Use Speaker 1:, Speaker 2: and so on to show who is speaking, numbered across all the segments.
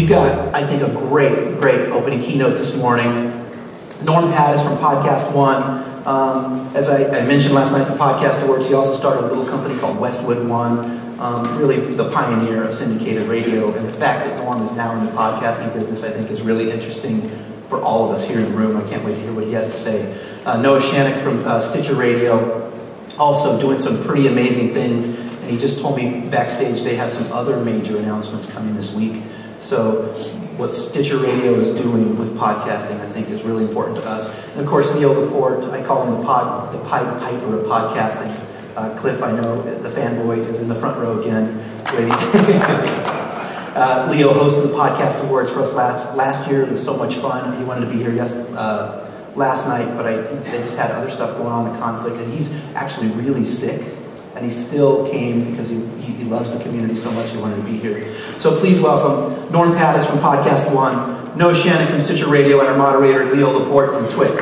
Speaker 1: got, I think, a great opening keynote this morning. Norman Pattiz from PodcastOne. As I mentioned last night at the Podcast Awards, he also started a little company called Westwood One. Really the pioneer of syndicated radio. And the fact that Norm is now in the podcasting business, I think, is really interesting for all of us here in the room. I can't wait to hear what he has to say. Noah Shanock from Stitcher Radio, also doing some pretty amazing things. And he just told me backstage they have some other major announcements coming this week. So what Stitcher Radio is doing with podcasting, I think, is really important to us. And of course, Laporte, I call him the Pied Piper of podcasting. Cliff, I know, the fanboy, is in the front row again, waiting. Leo hosted the Podcast Awards for us last year. It was so much fun. He wanted to be here last night, but they just had other stuff going on, the conflict, and he's actually really sick. And he still came because he loves the community so much he wanted to be here. So please welcome Norman Pattiz from PodcastOne, Noah Shanock from Stitcher Radio, and our moderator, Leo Laporte from Twit.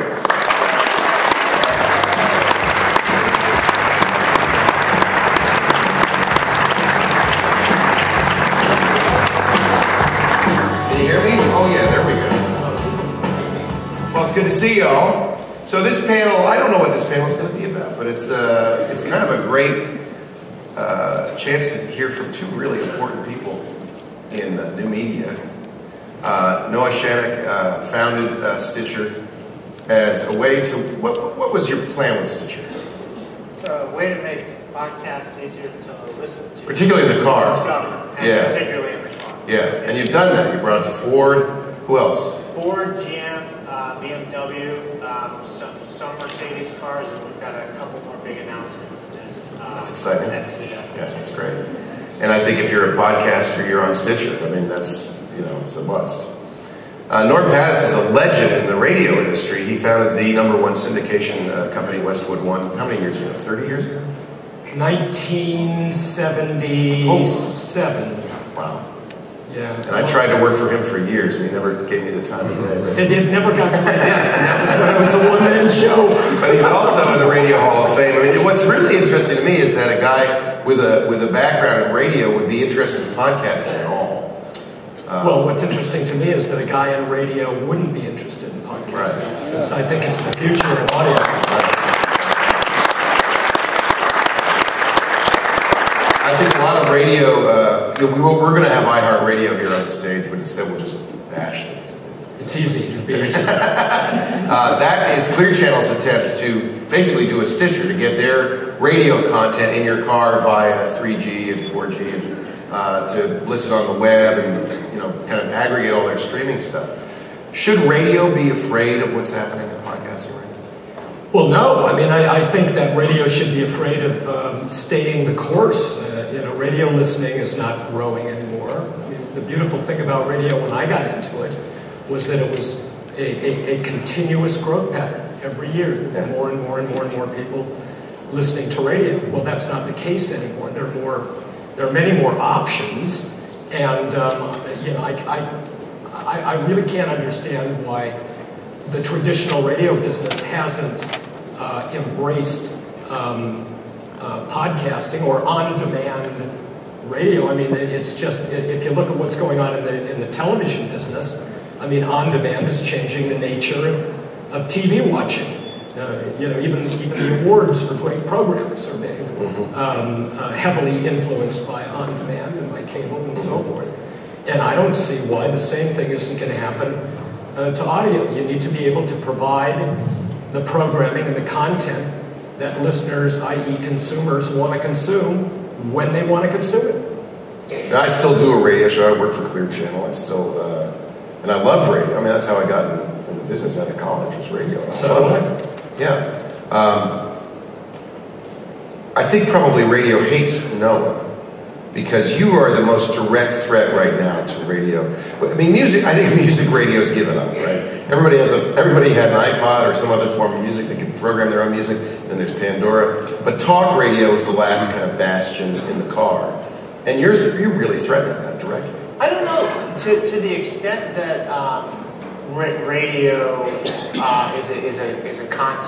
Speaker 2: Can you hear me? Oh yeah, there we go. Well, it's good to see y'all. So this panel, I don't know what this panel is going to be about, but it's kind of a great chance to hear from two really important people in new media. Noah Shanock founded Stitcher as a way to, what was your plan with Stitcher?
Speaker 3: A way to make podcasts easier to listen to.
Speaker 2: Particularly in the car.
Speaker 3: And
Speaker 2: yeah.
Speaker 3: particularly in the car.
Speaker 2: Yeah, and you've done that. You brought it to Ford. Who else?
Speaker 3: Ford, GM, BMW, some Mercedes cars, and we've got a couple more big announcements.
Speaker 2: That's exciting.
Speaker 3: Yeah,
Speaker 2: that's great. And I think if you're a podcaster, you're on Stitcher. I mean, that's, it's a must. Norman Pattiz is a legend in the radio industry. He founded the #1 syndication company, Westwood One. How many years ago? 30 years ago?
Speaker 4: 1977.
Speaker 2: Wow.
Speaker 4: Yeah.
Speaker 2: And I tried to work for him for years, and he never gave me the time of day. Right?
Speaker 4: It never got to my desk, and that was when it was a one-man show.
Speaker 2: But he's also in the Radio Hall of Fame. I mean, what's really interesting to me is that a guy with a background in radio would be interested in podcasting at all.
Speaker 4: Well, what's interesting to me is that a guy in radio wouldn't be interested in podcasting.
Speaker 2: Right.
Speaker 4: Since I think it's the future of audio.
Speaker 2: I think a lot of radio, we're going to have iHeartRadio here on stage, but instead we'll just bash things.
Speaker 4: It's easy. It'd be easy.
Speaker 2: That is Clear Channel's attempt to basically do a Stitcher, to get their radio content in your car via 3G and 4G, and to listen on the web and kind of aggregate all their streaming stuff. Should radio be afraid of what's happening in podcasting right now?
Speaker 4: Well, no. I mean, I think that radio should be afraid of staying the course. Radio listening is not growing anymore. I mean, the beautiful thing about radio when I got into it was that it was a continuous growth pattern. Every year, there were more and more and more and more people listening to radio. Well, that's not the case anymore. There are many more options, and I really can't understand why the traditional radio business hasn't embraced podcasting or on-demand radio. I mean, it's just, if you look at what's going on in the television business, I mean, on-demand is changing the nature of TV watching. Even the awards for great programs are made heavily influenced by on-demand and by cable and so forth. And I don't see why the same thing isn't going to happen to audio. You need to be able to provide the programming and the content that listeners, i.e. consumers, want to consume when they want to consume it.
Speaker 2: I still do a radio show. I work for Clear Channel. I still, and I love radio. I mean, that's how I got in the business out of college, was radio. Yeah. I think probably radio hates Noah, because you are the most direct threat right now to radio. I mean, I think music radio's given up, right? Everybody had an iPod or some other form of music. They could program their own music. Then there's Pandora. But talk radio is the last kind of bastion in the car. And you're really threatening that directly.
Speaker 3: I don't know. To the extent that radio is a content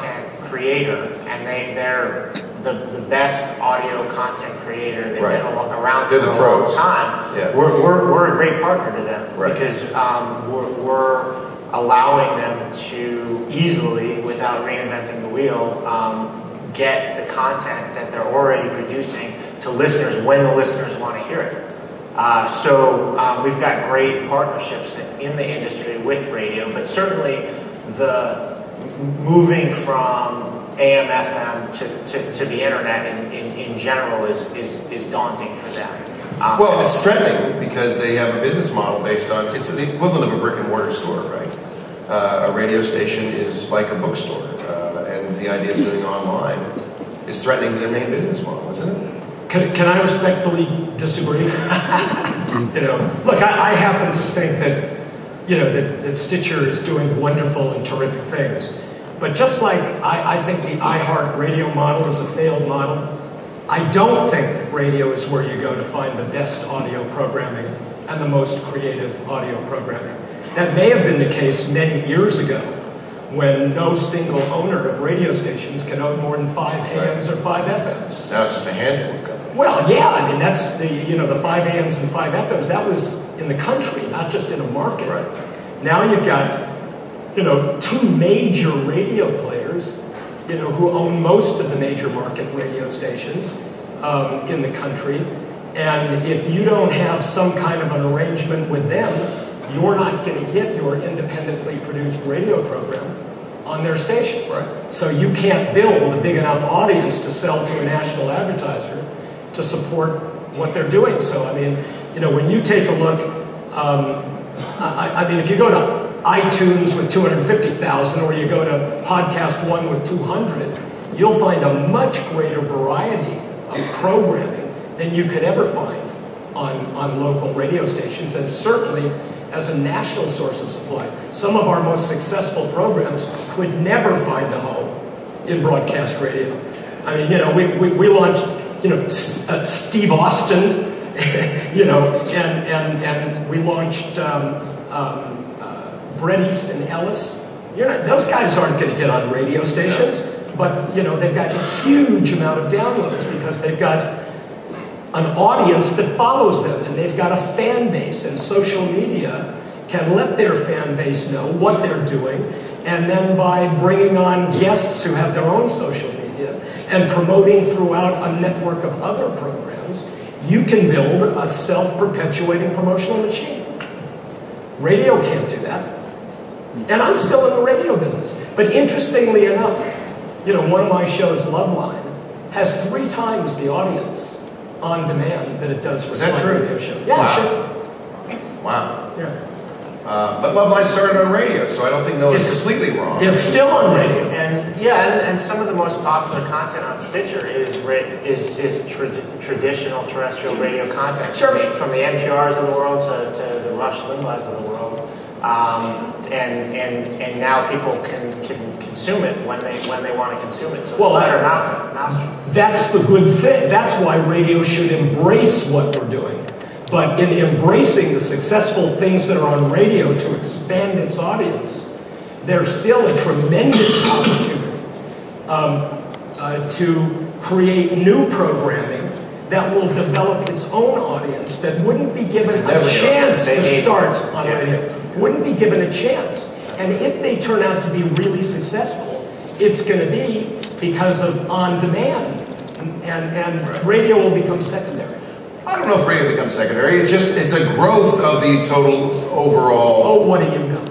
Speaker 3: creator, and they're the best audio content creator. They've been around for a long time.
Speaker 2: Yeah.
Speaker 3: We're a great partner to them because we're allowing them to easily, without reinventing the wheel, get the content that they're already producing to listeners when the listeners want to hear it. So we've got great partnerships in the industry with radio, but certainly the moving from AM, FM to the internet in general is daunting for them.
Speaker 2: Well, it's threatening because they have a business model based on, it's the equivalent of a brick and mortar store, right? A radio station is like a bookstore, and the idea of doing online is threatening to their main business model, isn't it?
Speaker 4: Can I respectfully disagree? Look, I happen to think that, that Stitcher is doing wonderful and terrific things. But just like I think the iHeart radio model is a failed model, I don't think that radio is where you go to find the best audio programming and the most creative audio programming. That may have been the case many years ago, when no single owner of radio stations can own more than 5 AMs or 5 FMs.
Speaker 2: Now it's just a handful of companies.
Speaker 4: Well, yeah, I mean, that's the 5 AMs and 5 FMs, that was in the country, not just in a market.
Speaker 2: Right.
Speaker 4: Now you've got, 2 major radio players, who own most of the major market radio stations in the country. And if you don't have some kind of an arrangement with them, you're not going to get your independently produced radio program on their stations.
Speaker 2: Right.
Speaker 4: So you can't build a big enough audience to sell to a national advertiser to support what they're doing. So, I mean, when you take a look, I mean, if you go to iTunes with 250,000 or you go to PodcastOne with 200, you'll find a much greater variety of programming than you could ever find on local radio stations, and certainly as a national source of supply. Some of our most successful programs could never find a home in broadcast radio. I mean, we launched, Steve Austin, and we launched Brett Easton Ellis. Those guys aren't going to get on radio stations, but they've got a huge amount of downloads because they've got an audience that follows them, and they've got a fan base, and social media can let their fan base know what they're doing, and then by bringing on guests who have their own social media and promoting throughout a network of other programs, you can build a self-perpetuating promotional machine. Radio can't do that. And I'm still in the radio business. But interestingly enough, one of my shows, Loveline, has 3 times the audience on demand that it does for a radio show. Yeah,
Speaker 2: wow.
Speaker 4: Sure.
Speaker 2: Wow.
Speaker 4: Yeah.
Speaker 2: But Loveline started on radio, so I don't think Noah's completely wrong.
Speaker 4: It's still on radio.
Speaker 3: And some of the most popular content on Stitcher is traditional terrestrial radio content.
Speaker 4: Sure.
Speaker 3: From the NPRs of the world to the Rush Limbaughs of the world. And now people can consume it when they want to consume it. So it's better mousetrap.
Speaker 4: That's the good thing. That's why radio should embrace what we're doing. But in embracing the successful things that are on radio to expand its audience, there's still a tremendous opportunity to create new programming that will develop its own audience that wouldn't be given a chance to start on radio. Wouldn't be given a chance. And if they turn out to be really successful, it's going to be because of on-demand. And radio will become secondary.
Speaker 2: I don't know if radio becomes secondary. It's a growth of the total overall.
Speaker 4: Oh, what do you know?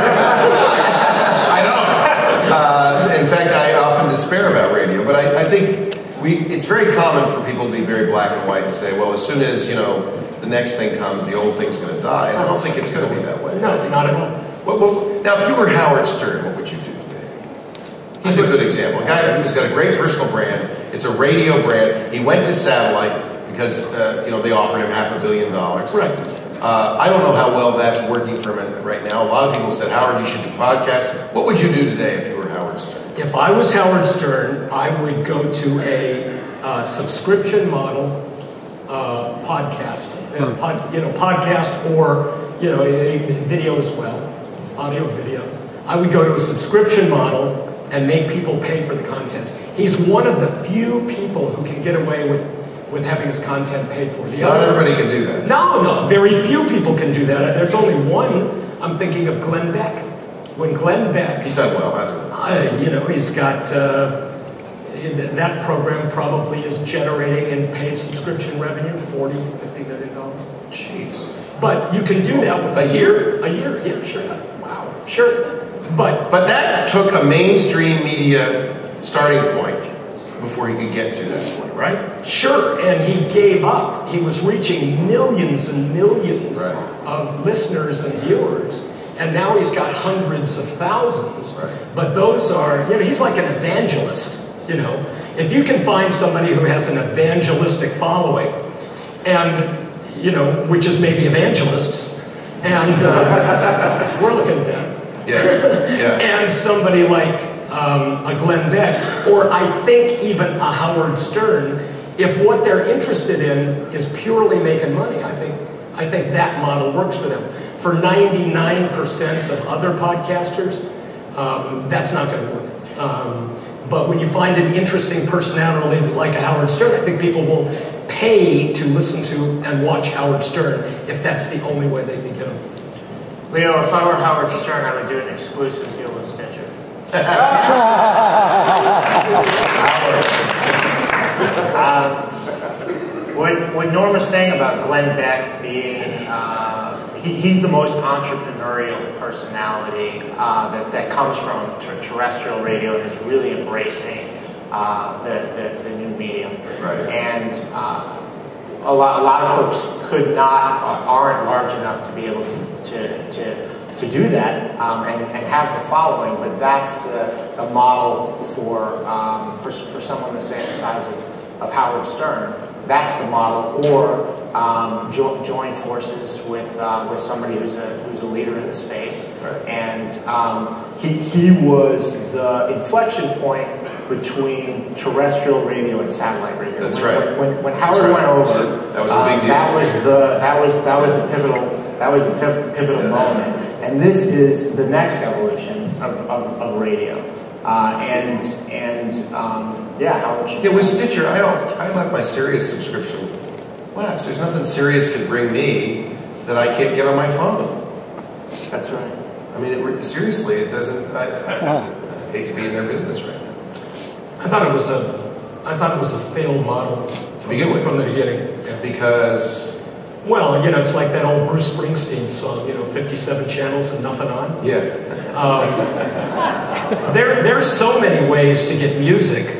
Speaker 2: I don't. In fact, I often despair about radio, but I think it's very common for people to be very black and white and say, well, as soon as the next thing comes, the old thing's going to die. And I don't think it's going to be that way.
Speaker 4: No, not at all.
Speaker 2: Well, now, if you were Howard Stern, what would you do today? He's a good example. A guy who's got a great personal brand. It's a radio brand. He went to satellite because they offered him $500 million.
Speaker 4: Right.
Speaker 2: I don't know how well that's working for him right now. A lot of people said, Howard, you should do podcasts. What would you do today if you were Howard Stern?
Speaker 4: If I was Howard Stern, I would go to a subscription model podcast, podcast or video as well, audio video. I would go to a subscription model and make people pay for the content. He's one of the few people who can get away with having his content paid for.
Speaker 2: Not everybody can do that.
Speaker 4: No, very few people can do that. There's only one. I'm thinking of Glenn Beck. When Glenn Beck...
Speaker 2: He's done well, hasn't he?
Speaker 4: He's got... that program probably is generating in paid subscription revenue $40, $50 million.
Speaker 2: Jeez.
Speaker 4: But you can do that with
Speaker 2: a year?
Speaker 4: A year, yeah, sure.
Speaker 2: Wow.
Speaker 4: Sure. But
Speaker 2: that took a mainstream media starting point before he could get to that point, right?
Speaker 4: Sure, and he gave up. He was reaching millions and millions of listeners and viewers, and now he's got hundreds of thousands.
Speaker 2: Right.
Speaker 4: But those are, he's like an evangelist. If you can find somebody who has an evangelistic following, and which is maybe evangelists, and we're looking at that.
Speaker 2: Yeah.
Speaker 4: And somebody like a Glenn Beck, or I think even a Howard Stern, if what they're interested in is purely making money, I think that model works for them. For 99% of other podcasters, that's not going to work. But when you find an interesting personality like a Howard Stern, I think people will pay to listen to and watch Howard Stern if that's the only way they can get them.
Speaker 3: Leo, if I were Howard Stern, I would do an exclusive deal with Stitcher. What Norm was saying about Glenn Beck being, he's the most entrepreneurial personality that comes from terrestrial radio and is really embracing the new medium.
Speaker 2: Right.
Speaker 3: And a lot of folks aren't large enough to be able to do that and have the following, but that's the model for someone the same size of Howard Stern. That's the model, or join forces with somebody who's a leader in the space.
Speaker 2: Right.
Speaker 3: And he was the inflection point between terrestrial radio and satellite radio.
Speaker 2: That's right.
Speaker 3: When Howard went over,
Speaker 2: that was a big deal.
Speaker 3: That was the pivotal moment. And this is the next evolution of radio.
Speaker 2: With Stitcher, I let my Sirius subscription lapse. There's nothing Sirius can bring me that I can't get on my phone.
Speaker 3: That's right.
Speaker 2: I mean, seriously, it doesn't. I hate to be in their business right now.
Speaker 4: I thought it was a failed model
Speaker 2: to begin with,
Speaker 4: from the beginning.
Speaker 2: Yeah. Because,
Speaker 4: well, it's like that old Bruce Springsteen song, 57 channels and nothing on.
Speaker 2: Yeah.
Speaker 4: There's so many ways to get music,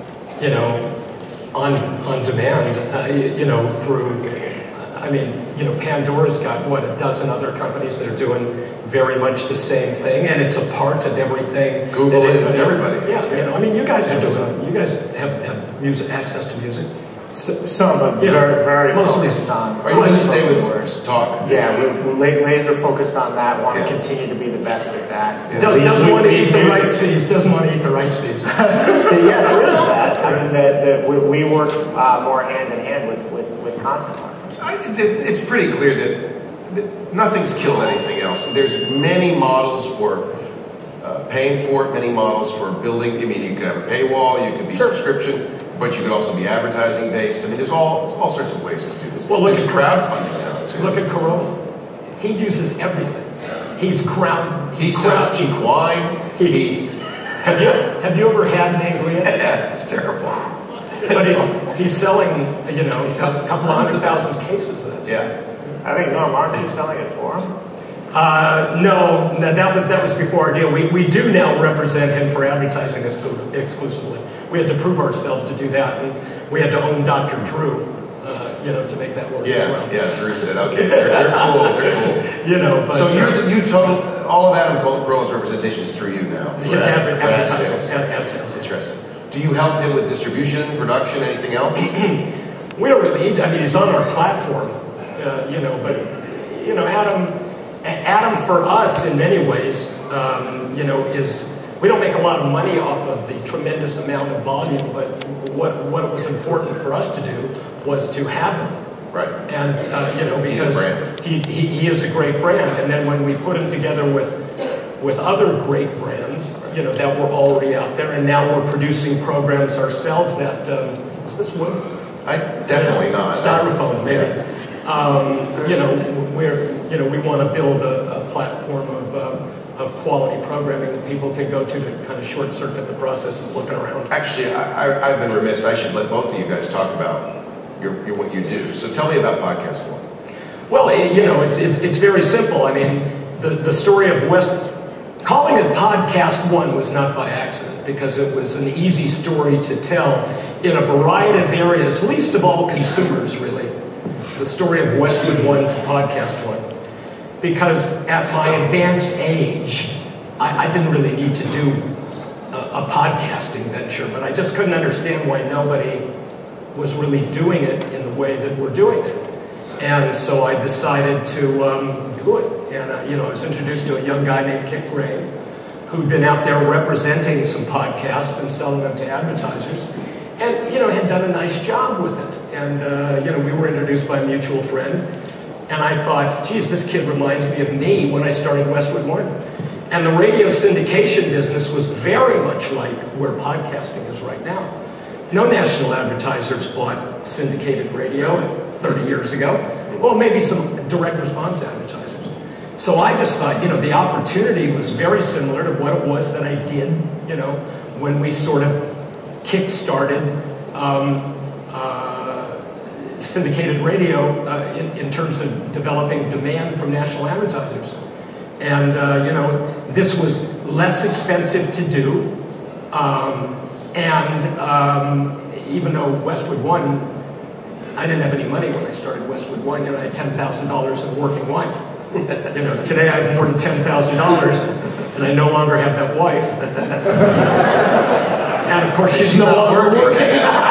Speaker 4: on demand, through. Pandora's got a dozen other companies that are doing very much the same thing, and it's a part of everything.
Speaker 2: Google is, everybody is.
Speaker 4: Yeah, you guys are doing. You guys have music access to music.
Speaker 3: Some, but very focused on.
Speaker 2: Are you going to stay with talk?
Speaker 3: Yeah, we're laser focused on that. Want to continue to be the best at that.
Speaker 4: Yeah. Doesn't want to eat the rights fees. Doesn't want to eat the rights fees.
Speaker 3: Yeah, there is that. I mean, we work more hand in hand with content partners.
Speaker 2: It's pretty clear that nothing's killed anything else. There's many models for paying for it, many models for building. I mean, you could have a paywall, you could be subscription, but you could also be advertising based. I mean, there's all sorts of ways to do this.
Speaker 4: Well,
Speaker 2: there's crowdfunding now too.
Speaker 4: Look at Corona. He uses everything. He
Speaker 2: sells cheap wine.
Speaker 4: Have you ever had an angry?
Speaker 2: It's terrible.
Speaker 4: But he's selling, a couple of 100,000 cases of this.
Speaker 2: Yeah.
Speaker 3: I think, Norm, aren't you selling it for him?
Speaker 4: No, that was before our deal. We do now represent him for advertising exclusively. We had to prove ourselves to do that, and we had to own Dr. Drew, to make that work as well.
Speaker 2: Yeah, Drew said, okay, they're cool.
Speaker 4: But,
Speaker 2: so you total all of Adam Carolla's representation is through you now.
Speaker 4: His ad
Speaker 2: sales. Interesting. Do you help him with distribution, production, anything else?
Speaker 4: We don't really need to. I mean, he's on our platform, but Adam for us in many ways, is, we don't make a lot of money off of the tremendous amount of volume, but what was important for us to do was to have him.
Speaker 2: Right.
Speaker 4: And, because he is a great brand. And then when we put him together with other great brands, that were already out there, and now we're producing programs ourselves that, is this wood?
Speaker 2: Definitely not.
Speaker 4: Styrofoam, maybe. We want to build a platform of quality programming that people can go to kind of short circuit the process of looking around.
Speaker 2: Actually, I've been remiss. I should let both of you guys talk about what you do. So tell me about Podcast One.
Speaker 4: Well, it's very simple. I mean, the story of calling it Podcast One was not by accident, because it was an easy story to tell in a variety of areas, least of all consumers, really. The story of Westwood One to Podcast One. Because at my advanced age, I didn't really need to do a podcasting venture, but I just couldn't understand why nobody was really doing it in the way that we're doing it. And so I decided to do it. And I was introduced to a young guy named Kip Gray, who'd been out there representing some podcasts and selling them to advertisers, and had done a nice job with it. And we were introduced by a mutual friend, and I thought, geez, this kid reminds me of me when I started Westwood One. And the radio syndication business was very much like where podcasting is right now. No national advertisers bought syndicated radio 30 years ago. Well, maybe some direct response advertisers. So I just thought, the opportunity was very similar to what it was that I did, when we sort of kick-started syndicated radio in terms of developing demand from national advertisers. And, this was less expensive to do. Even though Westwood One, I didn't have any money when I started Westwood One, I had $10,000 of working wife. Today I have more than $10,000, and I no longer have that wife. And of course, she's no longer working.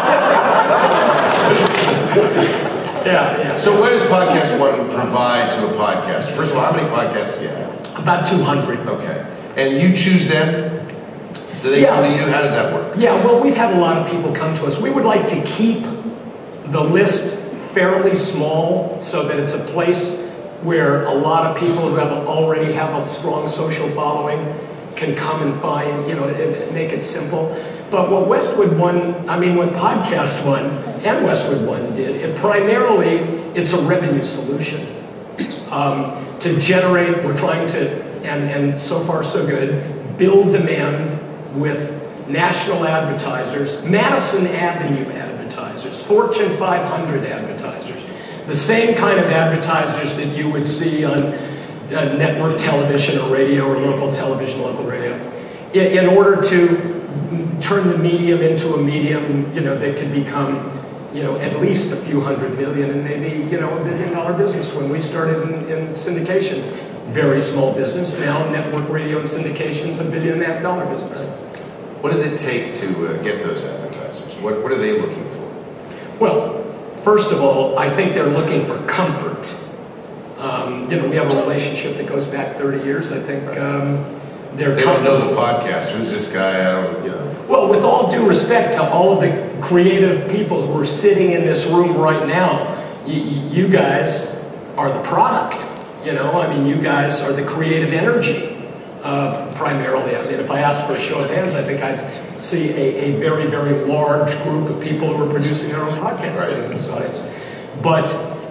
Speaker 4: Yeah.
Speaker 2: So what does Podcast One provide to a podcast? First of all, how many podcasts do you have?
Speaker 4: About 200.
Speaker 2: Okay. And you choose them? Do they come to you? How does that work?
Speaker 4: Yeah, well, we've had a lot of people come to us. We would like to keep the list fairly small so that it's a place where a lot of people who already have a strong social following can come and find, make it simple. But what Westwood One, what Podcast One and Westwood One did, it's a revenue solution. To generate, we're trying to, and so far so good, build demand with national advertisers, Madison Avenue advertisers, Fortune 500 advertisers, the same kind of advertisers that you would see on network television or radio or local television, local radio, in order to turn the medium into a medium, that could become, at least a few $100 million and maybe, $1 billion business. When we started in syndication, very small business. Now network radio and syndication is $1.5 billion business.
Speaker 2: What does it take to get those advertisers? What are they looking for?
Speaker 4: Well, first of all, I think they're looking for comfort. We have a relationship that goes back 30 years. I think
Speaker 2: they don't know the podcast. Who's this guy?
Speaker 4: Well, with all due respect to all of the creative people who are sitting in this room right now, you guys are the product. You guys are the creative energy. Primarily, if I asked for a show of hands, I think I'd see a very, very large group of people who are producing their own podcasts sitting besides. But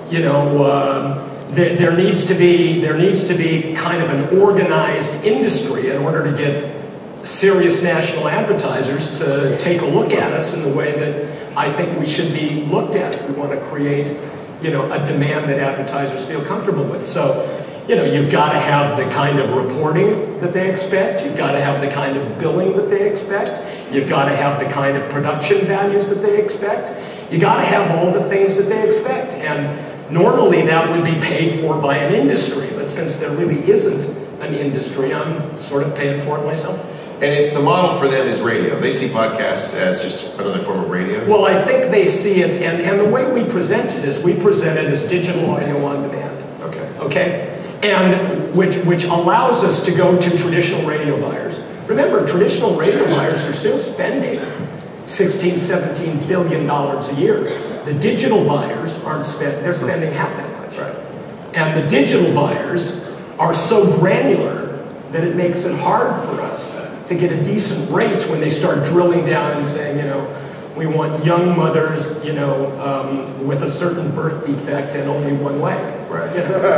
Speaker 4: there needs to be kind of an organized industry in order to get serious national advertisers to take a look at us in the way that I think we should be looked at if we want to create, a demand that advertisers feel comfortable with. So. You've got to have the kind of reporting that they expect. You've got to have the kind of billing that they expect. You've got to have the kind of production values that they expect. You've got to have all the things that they expect. And normally that would be paid for by an industry. But since there really isn't an industry, I'm sort of paying for it myself.
Speaker 2: And it's the model for them is radio. They see podcasts as just another form of radio?
Speaker 4: Well, I think they see it, and the way we present it is we present it as digital audio on demand. Okay? And which allows us to go to traditional radio buyers. Remember, traditional radio buyers are still spending $16, $17 billion a year. The digital buyers they're spending half that much.
Speaker 2: Right.
Speaker 4: And the digital buyers are so granular that it makes it hard for us to to get a decent rate when they start drilling down and saying, you know, we want young mothers, you know, with a certain birth defect and only one leg.
Speaker 2: Right.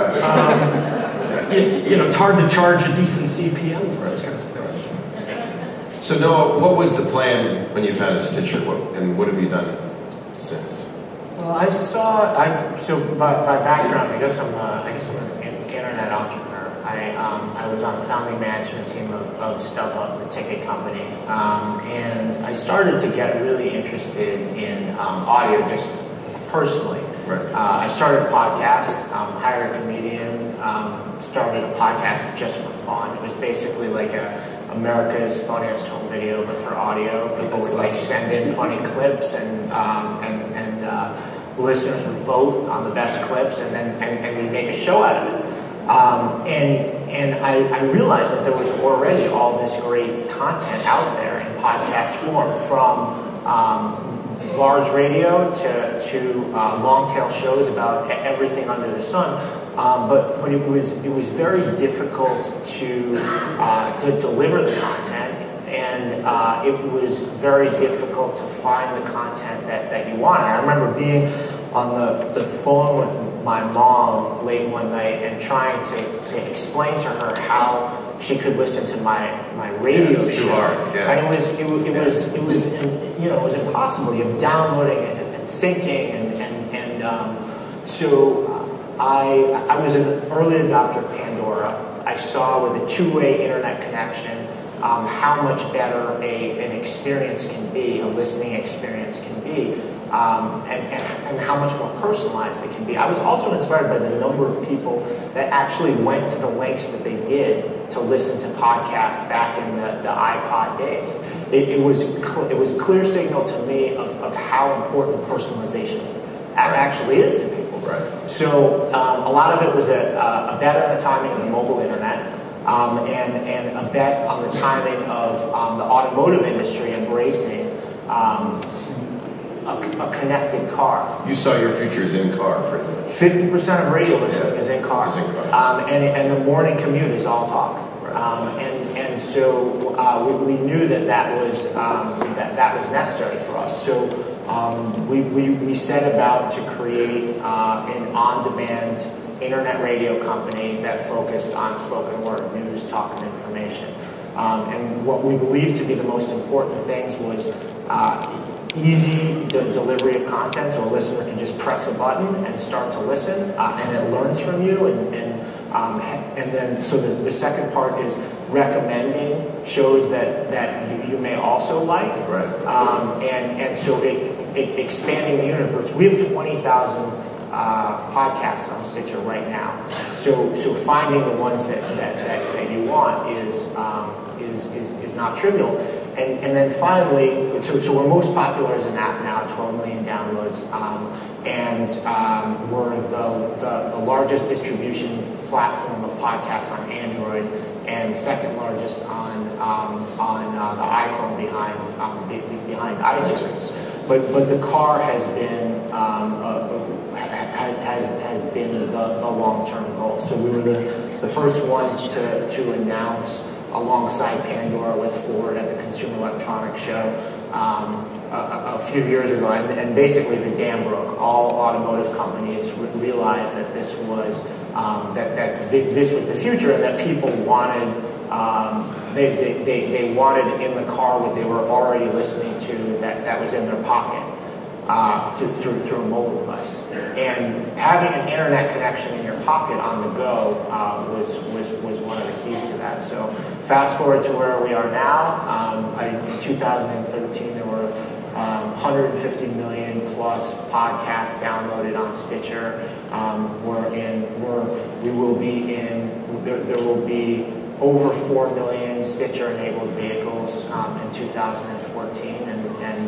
Speaker 4: You know, it's hard to charge a decent CPM for those kinds of things.
Speaker 2: So Noah, what was the plan when you founded Stitcher, and what have you done since?
Speaker 3: Well, so by background, I guess I'm an internet entrepreneur. I was on the founding management team of StubHub, the ticket company, and I started to get really interested in audio just personally.
Speaker 2: Right.
Speaker 3: I started a podcast, hired a comedian, started a podcast just for fun. It was basically like America's Funniest Home Video, but for audio. People would like send in funny clips, and listeners would vote on the best clips, and we'd make a show out of it. And I realized that there was already all this great content out there in podcast form, from large radio to long tail shows about everything under the sun. But it was very difficult to deliver the content, and it was very difficult to find the content that you wanted. I remember being on the phone with my mom late one night and trying to explain to her how she could listen to my radio show.
Speaker 2: It's too hard. Yeah.
Speaker 3: And it was impossible. You're downloading it and syncing and so I was an early adopter of Pandora. I saw with a two-way internet connection how much better an experience can be, a listening experience can be, and how much more personalized it can be. I was also inspired by the number of people that actually went to the lengths that they did to listen to podcasts back in the iPod days. It was a clear signal to me of how important personalization actually is to people.
Speaker 2: Right.
Speaker 3: So a lot of it was a bet on the timing of the mobile internet, and a bet on the timing of the automotive industry embracing a connected car.
Speaker 2: You saw your futures in car, pretty much.
Speaker 3: 50% of radio listening is in car.
Speaker 2: Is in car.
Speaker 3: And the morning commute is all talk.
Speaker 2: Right.
Speaker 3: And so we knew that was necessary for us. So we set about to create an on-demand internet radio company that focused on spoken word news, talk, and information. And what we believed to be the most important things was easy delivery of content, so a listener can just press a button and start to listen, and it learns from you. And then so the second part is recommending shows that you may also like.
Speaker 2: Right.
Speaker 3: And so it expanding the universe. We have 20,000 podcasts on Stitcher right now. So finding the ones that you want is not trivial. And then finally, so we're most popular as an app now, 12 million downloads, and we're the largest distribution platform of podcasts on Android, and second largest on the iPhone behind iTunes. But the car has been the long-term goal. So we were the first ones to announce, alongside Pandora with Ford at the Consumer Electronics Show a few years ago, and basically the dam broke. All automotive companies realized that this was this was the future, and that people wanted they wanted in the car what they were already listening to that was in their pocket through a mobile device. And having an internet connection in your pocket on the go was one of the keys to that. So fast forward to where we are now. In 2013, there were 150 million plus podcasts downloaded on Stitcher. There will be over 4 million Stitcher-enabled vehicles in 2014, and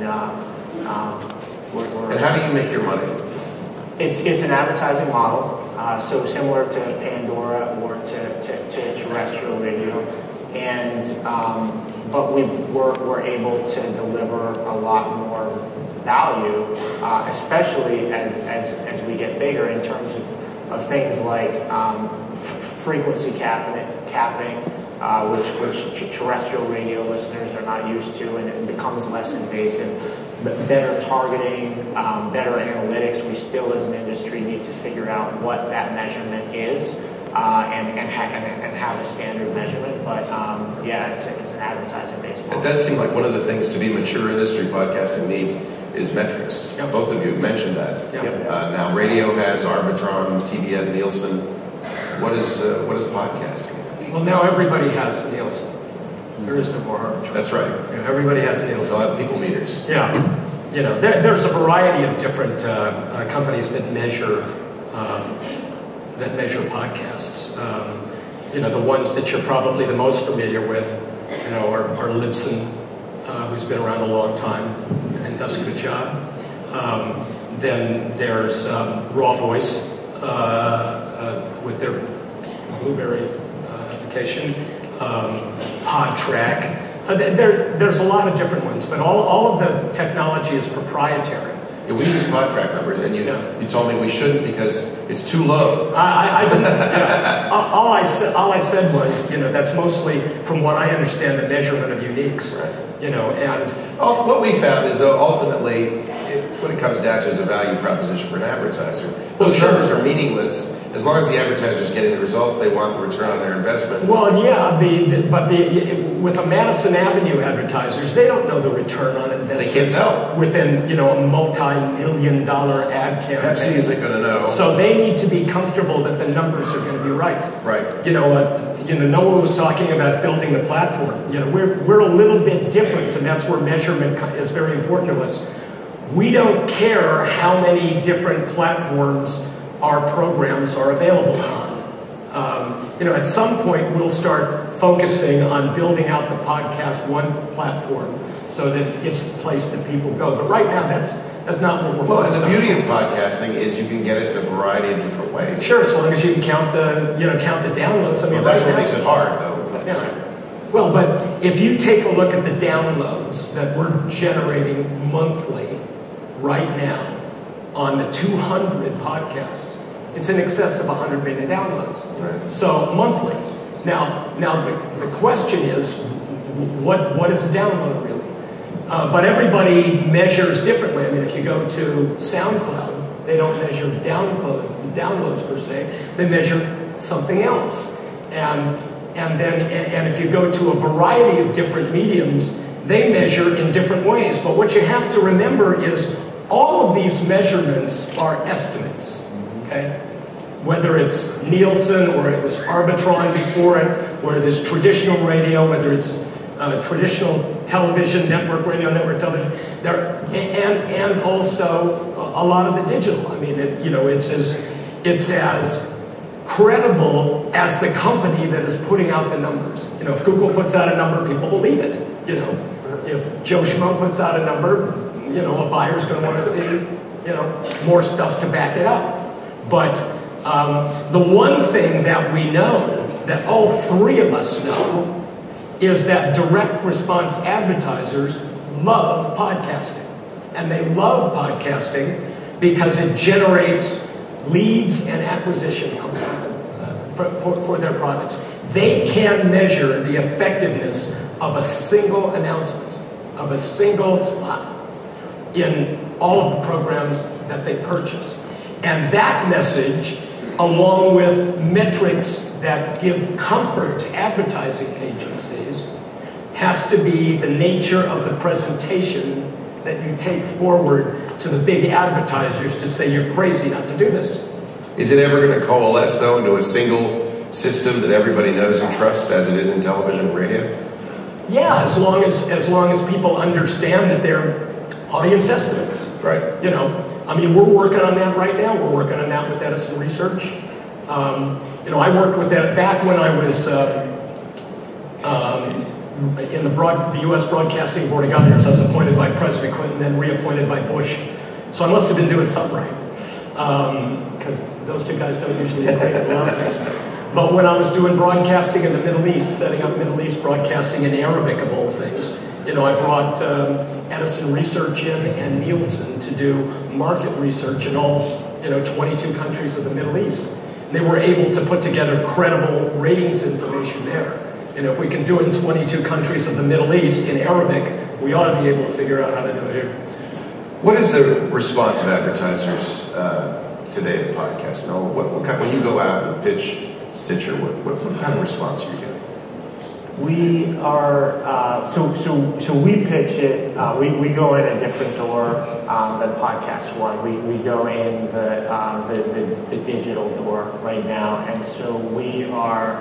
Speaker 2: how do you make your money?
Speaker 3: It's an advertising model, so similar to Pandora or to terrestrial radio, and but we're able to deliver a lot more value, especially as we get bigger in terms of things like frequency capping, which terrestrial radio listeners are not used to, and it becomes less invasive. Better targeting, better analytics. We still, as an industry, need to figure out what that measurement is and have a standard measurement. But yeah, it's an advertising-based model.
Speaker 2: It does seem like one of the things to be mature industry podcasting needs is metrics.
Speaker 4: Yep.
Speaker 2: Both of you have mentioned that.
Speaker 4: Yep.
Speaker 2: Now, radio has Arbitron, TV has Nielsen. What is podcasting?
Speaker 4: Well, now everybody has Nielsen. There is no more Arbitron.
Speaker 2: That's right.
Speaker 4: Everybody has Nielsen.
Speaker 2: They'll have people meters.
Speaker 4: Yeah. There's a variety of different companies that measure podcasts. The ones that you're probably the most familiar with, are Libsyn, who's been around a long time and does a good job. Then there's Raw Voice with their Blueberry application, PodTrack. There's a lot of different ones, but all of the technology is proprietary.
Speaker 2: Yeah, we use PodTrack numbers, and you told me we shouldn't because it's too low.
Speaker 4: I didn't. All I said was, that's mostly, from what I understand, the measurement of uniques.
Speaker 2: Right.
Speaker 4: And
Speaker 2: what we found is, though, ultimately, what it comes down to is a value proposition for an advertiser. Those numbers are meaningless as long as the advertiser is getting the results they want, the return on their investment.
Speaker 4: Well, yeah, with a Madison Avenue advertisers, they don't know the return on investment.
Speaker 2: They can't tell.
Speaker 4: Within, a multi-million-dollar ad campaign.
Speaker 2: Pepsi isn't going to know.
Speaker 4: So they need to be comfortable that the numbers are going to be right.
Speaker 2: Right.
Speaker 4: Noah was talking about building the platform. We're a little bit different, and that's where measurement is very important to us. We don't care how many different platforms our programs are available on. At some point, we'll start focusing on building out the PodcastOne platform so that it's the place that people go. But right now, that's not what we're focused on.
Speaker 2: Well, and the beauty of podcasting is you can get it in a variety of different ways.
Speaker 4: Sure, as long as you can count the downloads. I mean,
Speaker 2: that's what makes it hard, though.
Speaker 4: Yeah. Well, but if you take a look at the downloads that we're generating monthly right now on the 200 podcasts, it's in excess of 100 million downloads.
Speaker 2: Right.
Speaker 4: So monthly. Now the question is, what is a download really? But everybody measures differently. I mean, if you go to SoundCloud, they don't measure downloads per se. They measure something else. And if you go to a variety of different mediums, they measure in different ways. But what you have to remember is all of these measurements are estimates. Okay? Whether it's Nielsen or it was Arbitron before it, whether it's traditional radio, whether it's traditional television, network radio, network television, and also a lot of the digital. I mean, it's as credible as the company that is putting out the numbers. If Google puts out a number, people believe it. If Joe Schmo puts out a number, a buyer's going to want to see, more stuff to back it up. But the one thing that we know, that all three of us know, is that direct response advertisers love podcasting. And they love podcasting because it generates leads and acquisition for their products. They can measure the effectiveness of a single announcement, of a single spot in all of the programs that they purchase. And that message, along with metrics that give comfort to advertising agencies, has to be the nature of the presentation that you take forward to the big advertisers to say you're crazy not to do this.
Speaker 2: Is it ever going to coalesce, though, into a single system that everybody knows and trusts, as it is in television and radio?
Speaker 4: Yeah, as long as people understand that they're audience estimates.
Speaker 2: Right.
Speaker 4: We're working on that right now. We're working on that with Edison Research. I worked with that back when I was in the U.S. Broadcasting Board of Governors. I was appointed by President Clinton, then reappointed by Bush. So I must have been doing something right, because those two guys don't usually agree with a lot of things. But when I was doing broadcasting in the Middle East, setting up Middle East broadcasting in Arabic of all things, I brought Edison Research in and Nielsen to do market research in all 22 countries of the Middle East. And they were able to put together credible ratings information there. if we can do it in 22 countries of the Middle East in Arabic, we ought to be able to figure out how to do it here.
Speaker 2: What is the response of advertisers today to podcasts? What kind, when you go out and pitch Stitcher, what kind of response are you getting?
Speaker 3: We are so we pitch it. We go in a different door than PodcastOne. We go in the digital door right now, and so we are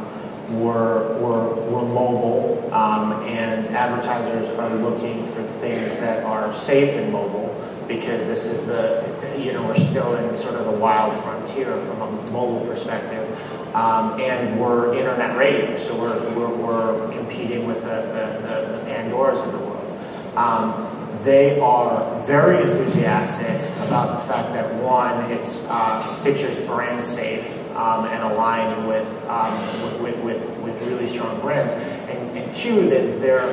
Speaker 3: we're mobile, and advertisers are looking for things that are safe and mobile, because this is we're still in sort of the wild frontier from a mobile perspective. And we're internet radio, so we're competing with the Pandoras of the world. They are very enthusiastic about the fact that, one, it's Stitcher's brand safe and aligned with really strong brands, and two, that there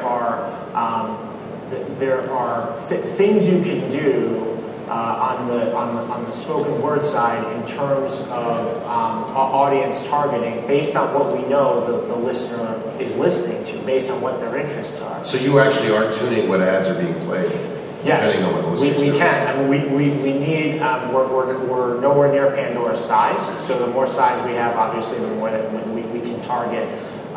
Speaker 3: are things you can do on the spoken word side in terms of audience targeting, based on what we know the listener is listening to, based on what their interests are.
Speaker 2: So you actually are tuning what ads are being played, depending on what the listeners do.
Speaker 3: We can. I mean, we need. We're nowhere near Pandora's size. So the more size we have, obviously, the more that we can target.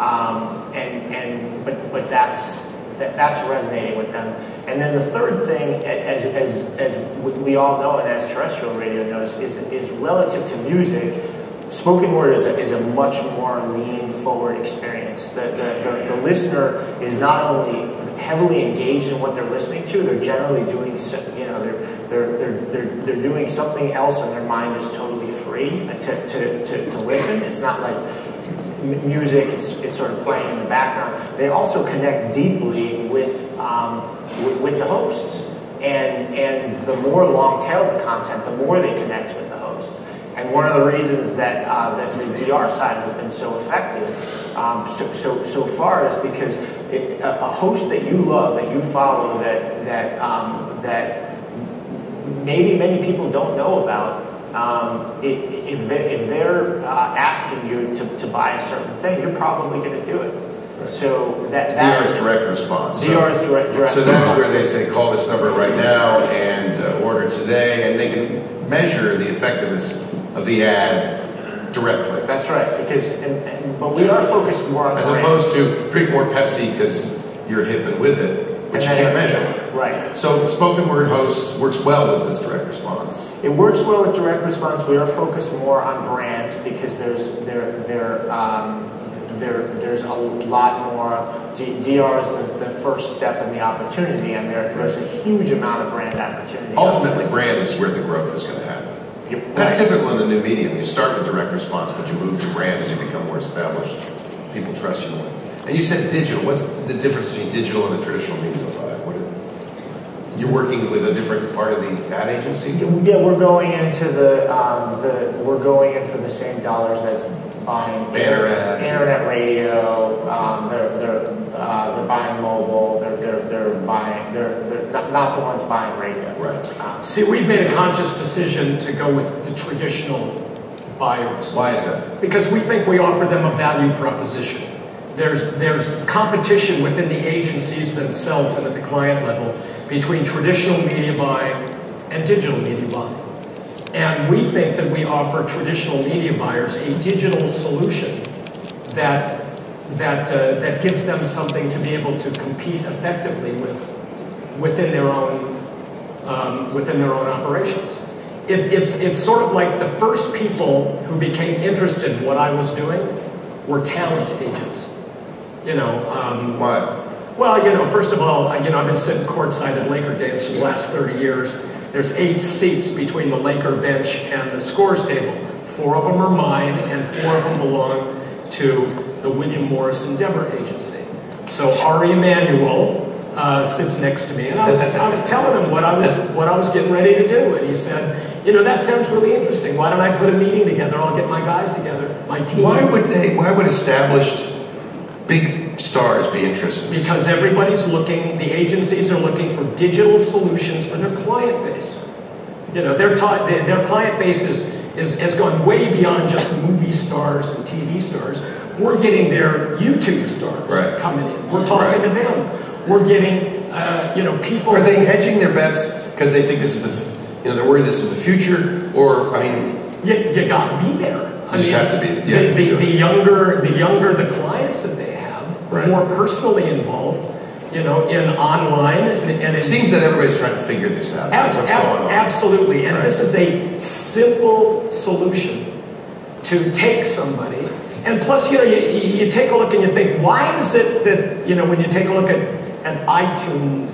Speaker 3: But that's resonating with them. And then the third thing, as we all know, and as terrestrial radio knows, is relative to music. Spoken word is a much more lean forward experience. The listener is not only heavily engaged in what they're listening to, they're generally doing they're doing something else, and their mind is totally free to listen. It's not like music, it's sort of playing in the background. They also connect deeply with the hosts, and the more long-tailed the content, the more they connect with the hosts. And one of the reasons that the DR side has been so effective so far is because a host that you love, that you follow, that maybe many people don't know about, if they're asking you to buy a certain thing, you're probably going to do it. Right. So
Speaker 2: DR is direct response.
Speaker 3: DR is direct response.
Speaker 2: So that's where they say, call this number right now and order today, and they can measure the effectiveness of the ad directly.
Speaker 3: That's right. But we are focused more on
Speaker 2: as opposed to drink more Pepsi because you're hip and with it, which you can't measure.
Speaker 3: Right.
Speaker 2: So spoken word hosts works well with this direct response.
Speaker 3: It works well with direct response. We are focused more on brand because there's a lot more. DR is the first step in the opportunity, and there's a huge amount of brand opportunity.
Speaker 2: Ultimately, brand is where the growth is going to happen. That's typical in the new medium. You start with direct response, but you move to brand as you become more established. People trust you more. And you said digital. What's the difference between digital and a traditional media buy? You're working with a different part of the ad agency?
Speaker 3: Yeah, we're going into we're going in for the same dollars as buying
Speaker 2: banner ads,
Speaker 3: internet radio. They're buying mobile. They're not the ones buying radio.
Speaker 2: Right.
Speaker 4: See, we've made a conscious decision to go with the traditional buyers.
Speaker 2: Why is that?
Speaker 4: Because we think we offer them a value proposition. There's competition within the agencies themselves and at the client level between traditional media buying and digital media buying. And we think that we offer traditional media buyers a digital solution that gives them something to be able to compete effectively within their own operations. It's sort of like the first people who became interested in what I was doing were talent agents.
Speaker 2: Why?
Speaker 4: Well, first of all, I've been sitting courtside at Laker games for the last 30 years. There's 8 seats between the Laker bench and the scores table. 4 of them are mine, and 4 of them belong to the William Morris Endeavor Agency. So Ari Emanuel sits next to me, and I was telling him what I was getting ready to do, and he said, that sounds really interesting. Why don't I put a meeting together? I'll get my guys together, my team.
Speaker 2: Why would established big stars be interested?
Speaker 4: Because everybody's looking, the agencies are looking for digital solutions for their client base. Their client base has gone way beyond just movie stars and TV stars. we're getting their YouTube stars coming in. We're talking to them. We're getting, people.
Speaker 2: Are they hedging their bets because they think this is they're worried this is the future? Or, I mean...
Speaker 4: You got to be there.
Speaker 2: You just have to be.
Speaker 4: The younger the clients that they have, the more personally involved, in online. And
Speaker 2: it seems that everybody's trying to figure this out. What's going on.
Speaker 4: Absolutely. And this is a simple solution to take somebody. And plus, you take a look and you think, why is it that, when you take a look at iTunes,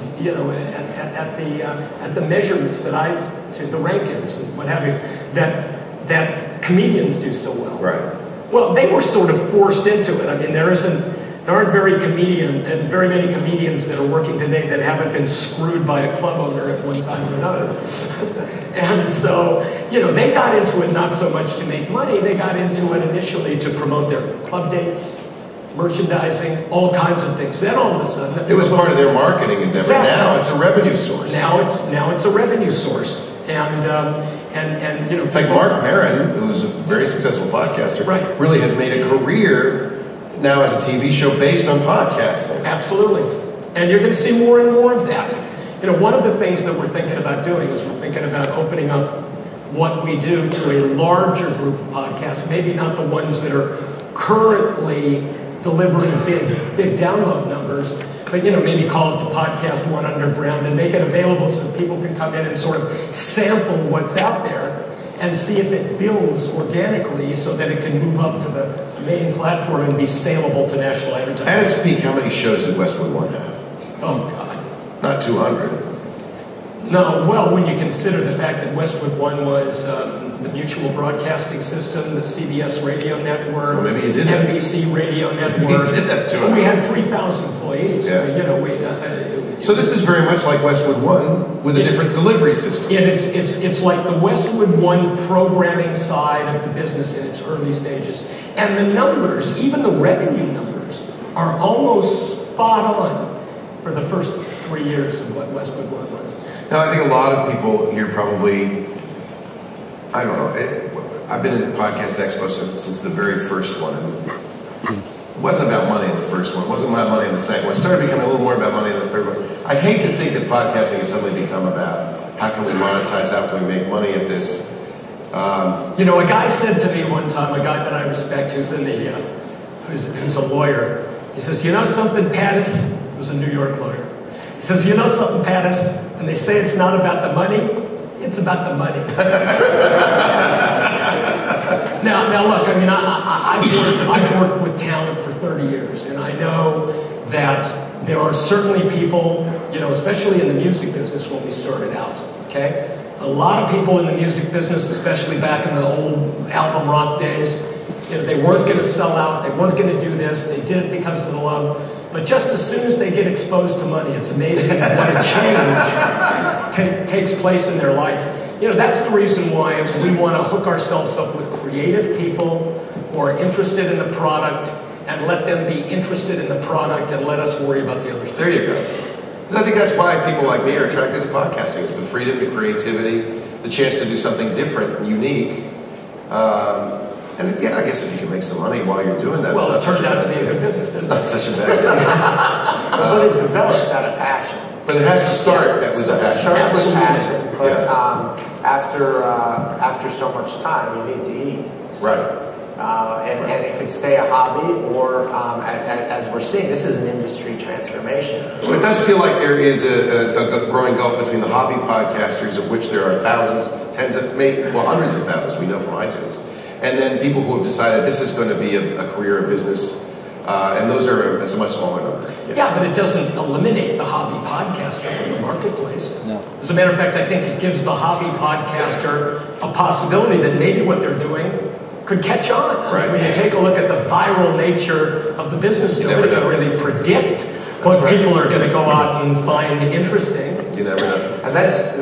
Speaker 4: at the measurements to the rankings and what have you, that comedians do so well.
Speaker 2: Right.
Speaker 4: Well, they were sort of forced into it. I mean, there aren't very many comedians that are working today that haven't been screwed by a club owner at one time or another. And so, they got into it not so much to make money. They got into it initially to promote their club dates, merchandising, all kinds of things. Then all of a sudden,
Speaker 2: it was part of their marketing endeavor.
Speaker 4: Exactly.
Speaker 2: Now it's a revenue source.
Speaker 4: Now it's a revenue source, and
Speaker 2: in fact, Mark Maron, who's a very successful podcaster, really has made a career now as a TV show based on podcasting.
Speaker 4: Absolutely, and you're going to see more and more of that. One of the things that we're thinking about doing is we're thinking about opening up what we do to a larger group of podcasts. Maybe not the ones that are currently delivering big download numbers, but maybe call it the Podcast One Underground and make it available so that people can come in and sort of sample what's out there and see if it builds organically so that it can move up to the main platform and be saleable to national advertising.
Speaker 2: At its peak, how many shows did Westwood One have?
Speaker 4: Oh, God.
Speaker 2: Not 200.
Speaker 4: No, well, when you consider the fact that Westwood One was the Mutual Broadcasting System, the CBS Radio Network,
Speaker 2: maybe you did
Speaker 4: NBC Radio Network.
Speaker 2: You did have 200.
Speaker 4: We had 3,000 employees.
Speaker 2: Yeah. So this is very much like Westwood One with a different delivery system.
Speaker 4: And it's like the Westwood One programming side of the business in its early stages. And the numbers, even the revenue numbers, are almost spot on for the first 3 years of what Westwood One was.
Speaker 2: Now, I think a lot of people here probably, I don't know, I've been in the Podcast Expo since the very first one. It wasn't about money in the first one. It wasn't about money in the second one. It started becoming a little more about money in the third one. I hate to think that podcasting has suddenly become about how can we monetize, how can we make money at this.
Speaker 4: A guy said to me one time, a guy that I respect who's a lawyer, he says, something, Pattiz? He was a New York lawyer. He says, something, Pattiz? And they say it's not about the money, it's about the money. Now look, I mean, I've worked with talent for 30 years, and I know that there are certainly people, especially in the music business when we started out, okay? A lot of people in the music business, especially back in the old album rock days, they weren't going to sell out, they weren't going to do this, they did it because of the love. But just as soon as they get exposed to money, it's amazing what a change takes place in their life. That's the reason why we want to hook ourselves up with creative people who are interested in the product and let them be interested in the product and let us worry about the other stuff.
Speaker 2: There you go. Because I think that's why people like me are attracted to podcasting. It's the freedom, the creativity, the chance to do something different and unique. And yeah, I guess if you can make some money while you're doing that,
Speaker 4: well, it turned out to be a good business.
Speaker 2: It's not such a bad business.
Speaker 3: But it develops out of passion.
Speaker 2: But it has to start with a passion.
Speaker 3: It starts with passion, but after so much time, you need to eat.
Speaker 2: Right.
Speaker 3: And it could stay a hobby, or as we're seeing, this is an industry transformation.
Speaker 2: Well, it does feel like there is a growing gulf between the hobby podcasters, of which there are thousands, hundreds of thousands we know from iTunes, and then people who have decided this is going to be a career, a business, and those are a much smaller number.
Speaker 4: Yeah, but it doesn't eliminate the hobby podcaster from the marketplace. No. As a matter of fact, I think it gives the hobby podcaster a possibility that maybe what they're doing could catch on.
Speaker 2: Right.
Speaker 4: When you take a look at the viral nature of the business, nobody can really predict what
Speaker 2: right.
Speaker 4: people are going to go out and find interesting.
Speaker 2: You never know.
Speaker 3: And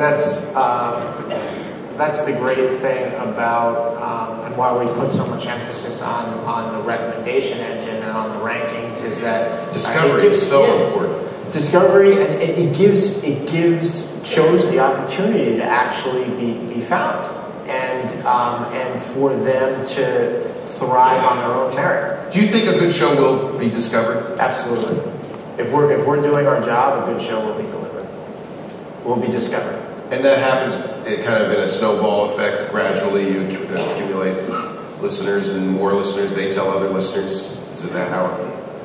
Speaker 3: that's the great thing about, and why we put so much emphasis on the recommendation engine and on the rankings, is that
Speaker 2: discovery is so important.
Speaker 3: Discovery, and it shows the opportunity to actually be found, and for them to thrive on their own merit.
Speaker 2: Do you think a good show will be discovered?
Speaker 3: Absolutely. If we're doing our job, a good show will be delivered. Will be discovered.
Speaker 2: And that happens kind of in a snowball effect. Gradually, you accumulate listeners, and more listeners, they tell other listeners. Is that how?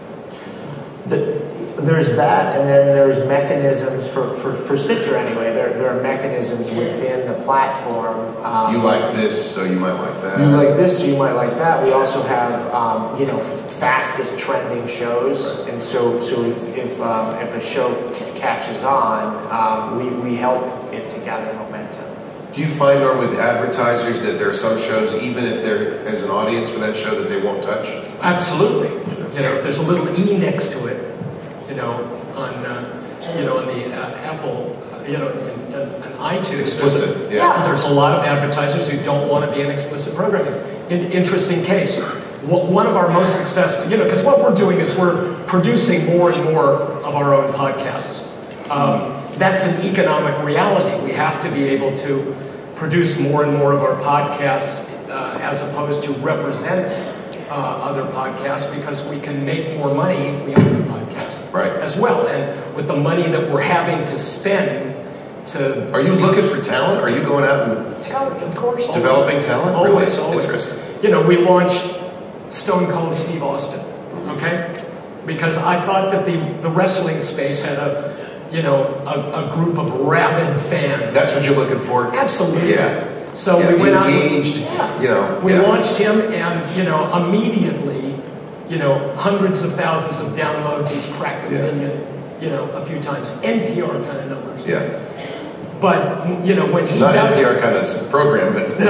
Speaker 3: There's that, and then there's mechanisms for Stitcher anyway. There are mechanisms within the platform.
Speaker 2: You like this, so you might like that.
Speaker 3: You like this, so you might like that. We also have fastest trending shows, and so if a show catches on, we help it to gather momentum.
Speaker 2: Do you find, Norm, with advertisers that there are some shows, even if there is an audience for that show, that they won't touch?
Speaker 4: Absolutely. There's a little E next to it. On the Apple, and iTunes.
Speaker 2: Explicit,
Speaker 4: There's a lot of advertisers who don't want to be in explicit programming. Interesting case. One of our most successful, because what we're doing is we're producing more and more of our own podcasts. That's an economic reality. We have to be able to produce more and more of our podcasts as opposed to represent other podcasts, because we can make more money if we own a podcast as well. And with the money that we're having to spend to...
Speaker 2: Are you looking for talent? Are you going out and
Speaker 4: of course,
Speaker 2: developing talent?
Speaker 4: Always.
Speaker 2: Interesting.
Speaker 4: We launched Stone Cold Steve Austin, okay? Because I thought that the wrestling space had a group of rabid fans.
Speaker 2: That's what you're looking for?
Speaker 4: Absolutely.
Speaker 2: Yeah.
Speaker 4: So we went
Speaker 2: engaged,
Speaker 4: out, we launched him, and immediately, hundreds of thousands of downloads. He's cracked a million, a few times. NPR kind of numbers.
Speaker 2: Yeah.
Speaker 4: But when he
Speaker 2: not NPR kind of program, but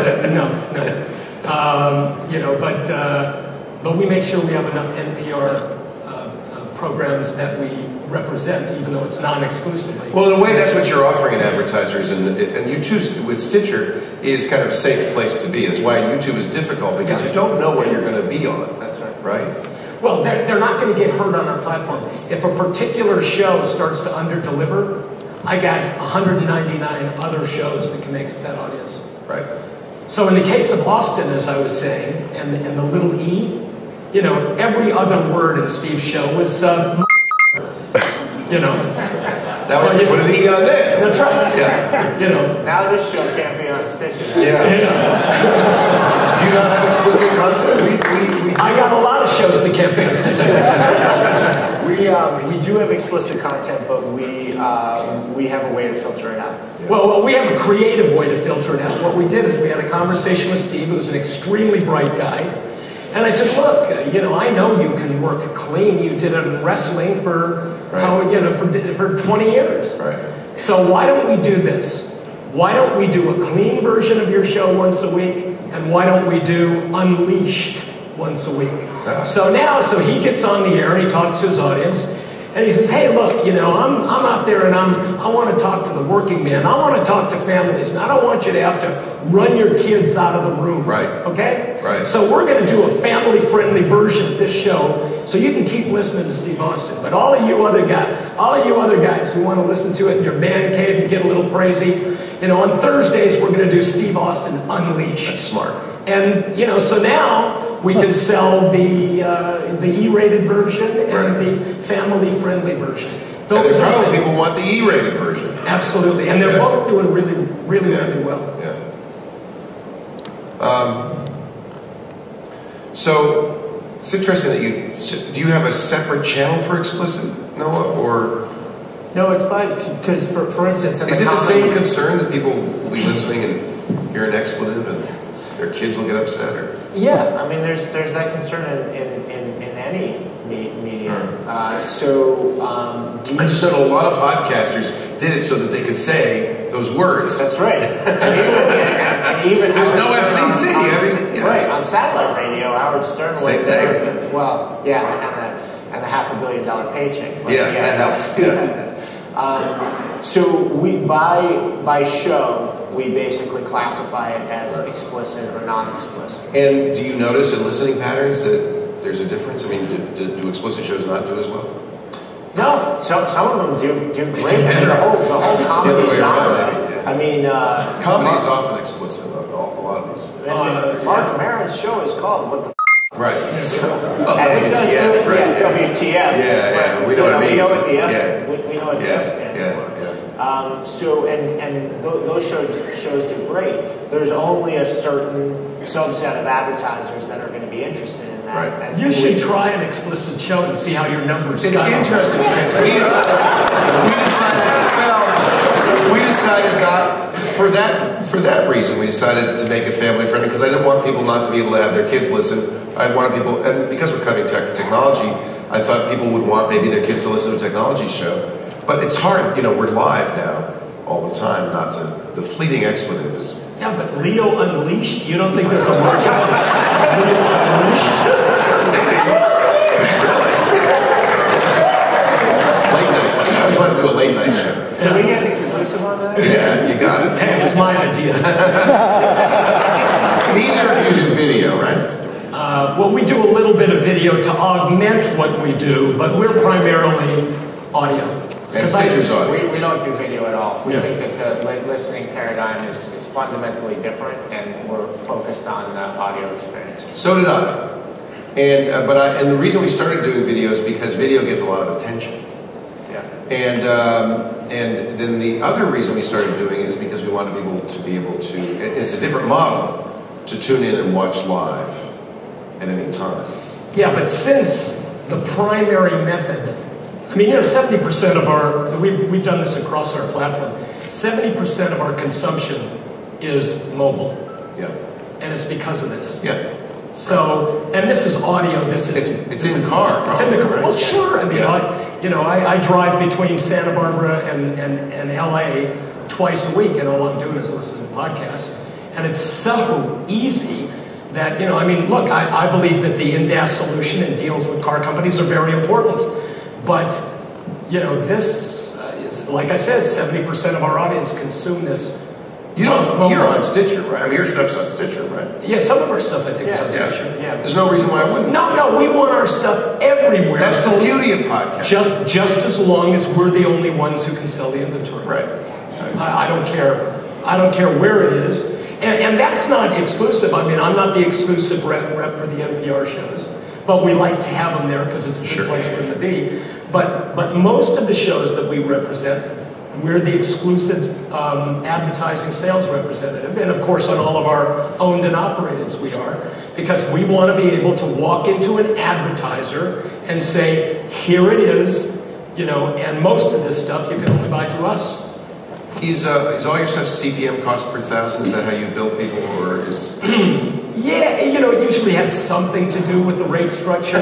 Speaker 4: no. But we make sure we have enough NPR programs that we represent, even though it's non-exclusively.
Speaker 2: Well, in a way, that's what you're offering advertisers, and YouTube with Stitcher is kind of a safe place to be. That's why YouTube is difficult, because you don't know what you're going to be on.
Speaker 3: That's right.
Speaker 2: Right?
Speaker 4: Well, they're not going to get hurt on our platform. If a particular show starts to under-deliver, I got 199 other shows that can make it to that audience.
Speaker 2: Right.
Speaker 4: So in the case of Austin, as I was saying, and the little E, every other word in Steve's show was,
Speaker 2: That was put an E on this.
Speaker 4: That's right.
Speaker 2: Yeah.
Speaker 3: Now this show can't be on Stitcher.
Speaker 2: Yeah. Do you not have explicit content?
Speaker 4: I got a lot of shows that can't be on Stitcher.
Speaker 3: We do have explicit content, but we have a way to filter it out.
Speaker 4: Yeah. Well, we have a creative way to filter it out. What we did is we had a conversation with Steve, who's an extremely bright guy. And I said, look, I know you can work clean. You did it in wrestling for 20 years.
Speaker 2: Right.
Speaker 4: So why don't we do this? Why don't we do a clean version of your show once a week? And why don't we do Unleashed once a week?
Speaker 2: Yeah.
Speaker 4: So he gets on the air and he talks to his audience. And he says, hey, look, I'm out there and I want to talk to the working man. I want to talk to families. And I don't want you to have to run your kids out of the room.
Speaker 2: Right.
Speaker 4: Okay?
Speaker 2: Right.
Speaker 4: So we're going to do a family-friendly version of this show so you can keep listening to Steve Austin. But all of you other guys who want to listen to it in your man cave and get a little crazy, on Thursdays we're going to do Steve Austin Unleashed.
Speaker 2: That's smart.
Speaker 4: And, so now we can sell the E-rated version and the family-friendly version.
Speaker 2: And there's probably people want the E-rated version.
Speaker 4: Absolutely. And they're both doing really well.
Speaker 2: Yeah. So it's interesting that do you have a separate channel for explicit, Noah, or?
Speaker 3: No, it's because for instance,
Speaker 2: is it the same concern that people will be listening and hear an expletive and their kids will get upset? Or?
Speaker 3: Yeah, I mean, there's that concern in any media.
Speaker 2: I just know a lot of podcasters did it so that they could say those words.
Speaker 3: That's right. and even
Speaker 2: there's no FCC.
Speaker 3: Right, on satellite radio, Howard Stern
Speaker 2: same thing.
Speaker 3: Well, yeah, and the $500 million paycheck.
Speaker 2: But that helps. Yeah.
Speaker 3: So we by show, we basically classify it as explicit or non-explicit.
Speaker 2: And do you notice in listening patterns that there's a difference? I mean, do explicit shows not do as well?
Speaker 3: No, some of them do great. I mean, the whole comedy genre. I mean,
Speaker 2: comedy is often explicit. A lot of was.
Speaker 3: Mark Maron's show is called What the
Speaker 2: Right.
Speaker 3: WTF,
Speaker 2: right?
Speaker 3: WTF.
Speaker 2: Yeah. We know what it means.
Speaker 3: We know what the F.
Speaker 2: Yeah.
Speaker 3: We know what the F stands for. So those shows do great. There's only a certain subset of advertisers that are going to be interested in that.
Speaker 2: Right.
Speaker 3: And
Speaker 4: you should try an explicit show and see how your numbers
Speaker 2: It's interesting because we decided not for that reason. We decided to make it family friendly because I didn't want people not to be able to have their kids listen. I wanted people, and because we're cutting technology, I thought people would want maybe their kids to listen to a technology show. But it's hard, we're live now all the time, not to, the fleeting expletive is...
Speaker 4: Yeah, but Leo Unleashed, you don't think there's a market for Leo Unleashed?
Speaker 2: Late night. I always wanted to do a late night show.
Speaker 3: Can we get exclusive on that?
Speaker 2: Yeah, you got it.
Speaker 4: Hey, it was my idea.
Speaker 2: Neither of you do video, right?
Speaker 4: Well, we do a little bit of video to augment what we do, but we're primarily audio.
Speaker 2: And Stitcher's audio.
Speaker 3: We don't do video at all. We think that the listening paradigm is fundamentally different, and we're focused on the audio experience.
Speaker 2: So did I. And the reason we started doing video is because video gets a lot of attention.
Speaker 3: Yeah.
Speaker 2: And then the other reason we started doing it is because we wanted people to be able to, it's a different model, to tune in and watch live at any time.
Speaker 4: Yeah, but since the primary method, 70% of our, we've done this across our platform, 70% of our consumption is mobile. Yeah. And it's because of this.
Speaker 2: Yeah.
Speaker 4: So, and this is audio, this is...
Speaker 2: It's in the car.
Speaker 4: It's in the car.
Speaker 2: Right?
Speaker 4: Well, sure. I drive between Santa Barbara and LA twice a week, and all I'm doing is listening to podcasts. And it's so easy that, look, I believe that the in-dash solution and deals with car companies are very important. But, this, like I said, 70% of our audience consume this.
Speaker 2: You're on Stitcher, right? Your stuff's on Stitcher, right?
Speaker 4: Yeah, some of our stuff, I think, is on Stitcher.
Speaker 2: Yeah. There's no reason why I wouldn't.
Speaker 4: No, we want our stuff everywhere.
Speaker 2: That's the beauty of podcasts.
Speaker 4: Just as long as we're the only ones who can sell the inventory.
Speaker 2: Right.
Speaker 4: I don't care. I don't care where it is. And that's not exclusive. I'm not the exclusive rep for the NPR shows. But we like to have them there because it's a good place for them to be. But most of the shows that we represent, we're the exclusive advertising sales representative. And of course, on all of our owned and operateds we are. Because we want to be able to walk into an advertiser and say, here it is, and most of this stuff you can only buy through us.
Speaker 2: Is all your stuff CPM cost per thousand? Is that how you bill people, or is?
Speaker 4: Yeah, it usually has something to do with the rate structure.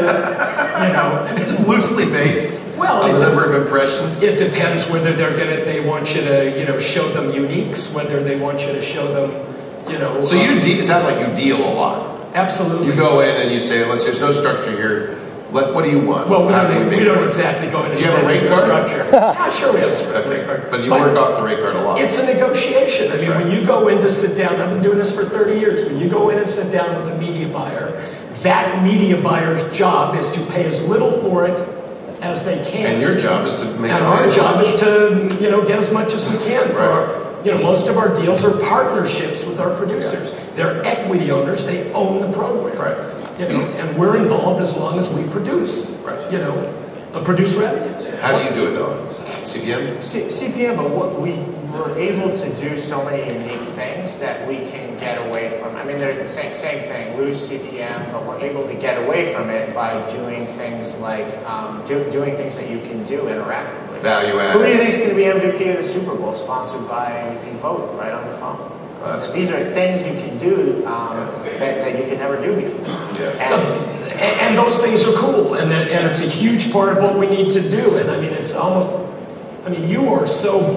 Speaker 2: It's loosely based.
Speaker 4: Well,
Speaker 2: on the number of impressions.
Speaker 4: It depends whether they want you to, show them uniques, whether they want you to show them,
Speaker 2: So it sounds like you deal a lot.
Speaker 4: Absolutely.
Speaker 2: You go in and you say, there's no structure here. What do you want?
Speaker 4: Well, we don't exactly go into
Speaker 2: the rate card
Speaker 4: structure. Yeah, sure we have a rate card.
Speaker 2: But you work off the rate card a lot.
Speaker 4: It's a negotiation. When you go in to sit down, I've been doing this for 30 years. When you go in and sit down with a media buyer, that media buyer's job is to pay as little for it as they can.
Speaker 2: And your job is to make it.
Speaker 4: And our job is to, get as much as we can for our, most of our deals are partnerships with our producers. Yeah. They're equity owners. They own the program.
Speaker 2: Right.
Speaker 4: And we're involved as long as we produce. Right. Produce revenues.
Speaker 2: How do you do it, Noah? CPM?
Speaker 3: CPM, but what we were able to do so many unique things that we can get away from. They're the same thing, lose CPM, but we're able to get away from it by doing things like doing things that you can do interactively.
Speaker 2: Value add.
Speaker 3: Who do you think is going to be MVP of the Super Bowl? Sponsored by, you can vote right on the phone. These are things you can do that you could never do before. Yeah.
Speaker 4: And those things are cool, and it's a huge part of what we need to do. And it's almost, you are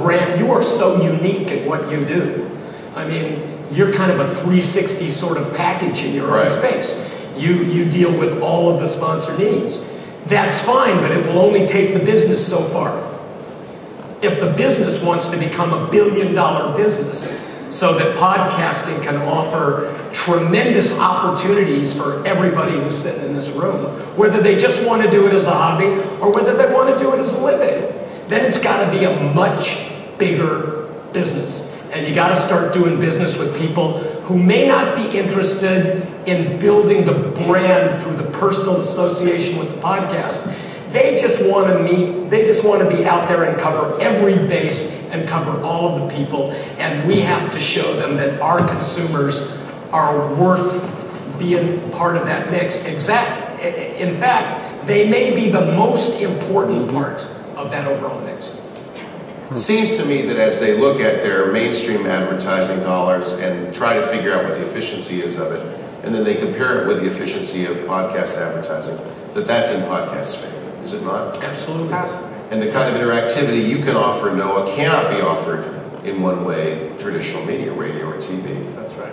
Speaker 4: so unique at what you do. You're kind of a 360 sort of package in your own space. You deal with all of the sponsor needs. That's fine, but it will only take the business so far. If the business wants to become $1 billion business, so that podcasting can offer tremendous opportunities for everybody who's sitting in this room, whether they just want to do it as a hobby or whether they want to do it as a living, then it's got to be a much bigger business. And you got to start doing business with people who may not be interested in building the brand through the personal association with the podcast. They just want to meet, they just want to be out there and cover every base and cover all of the people. And we have to show them that our consumers are worth being part of that mix. Exactly. In fact, they may be the most important part of that overall mix.
Speaker 2: It seems to me that as they look at their mainstream advertising dollars and try to figure out what the efficiency is of it, and then they compare it with the efficiency of podcast advertising, that's in podcast's favor, is it not?
Speaker 4: Absolutely.
Speaker 2: And the kind of interactivity you can offer, Noah, cannot be offered in one way, traditional media, radio or TV.
Speaker 3: That's right.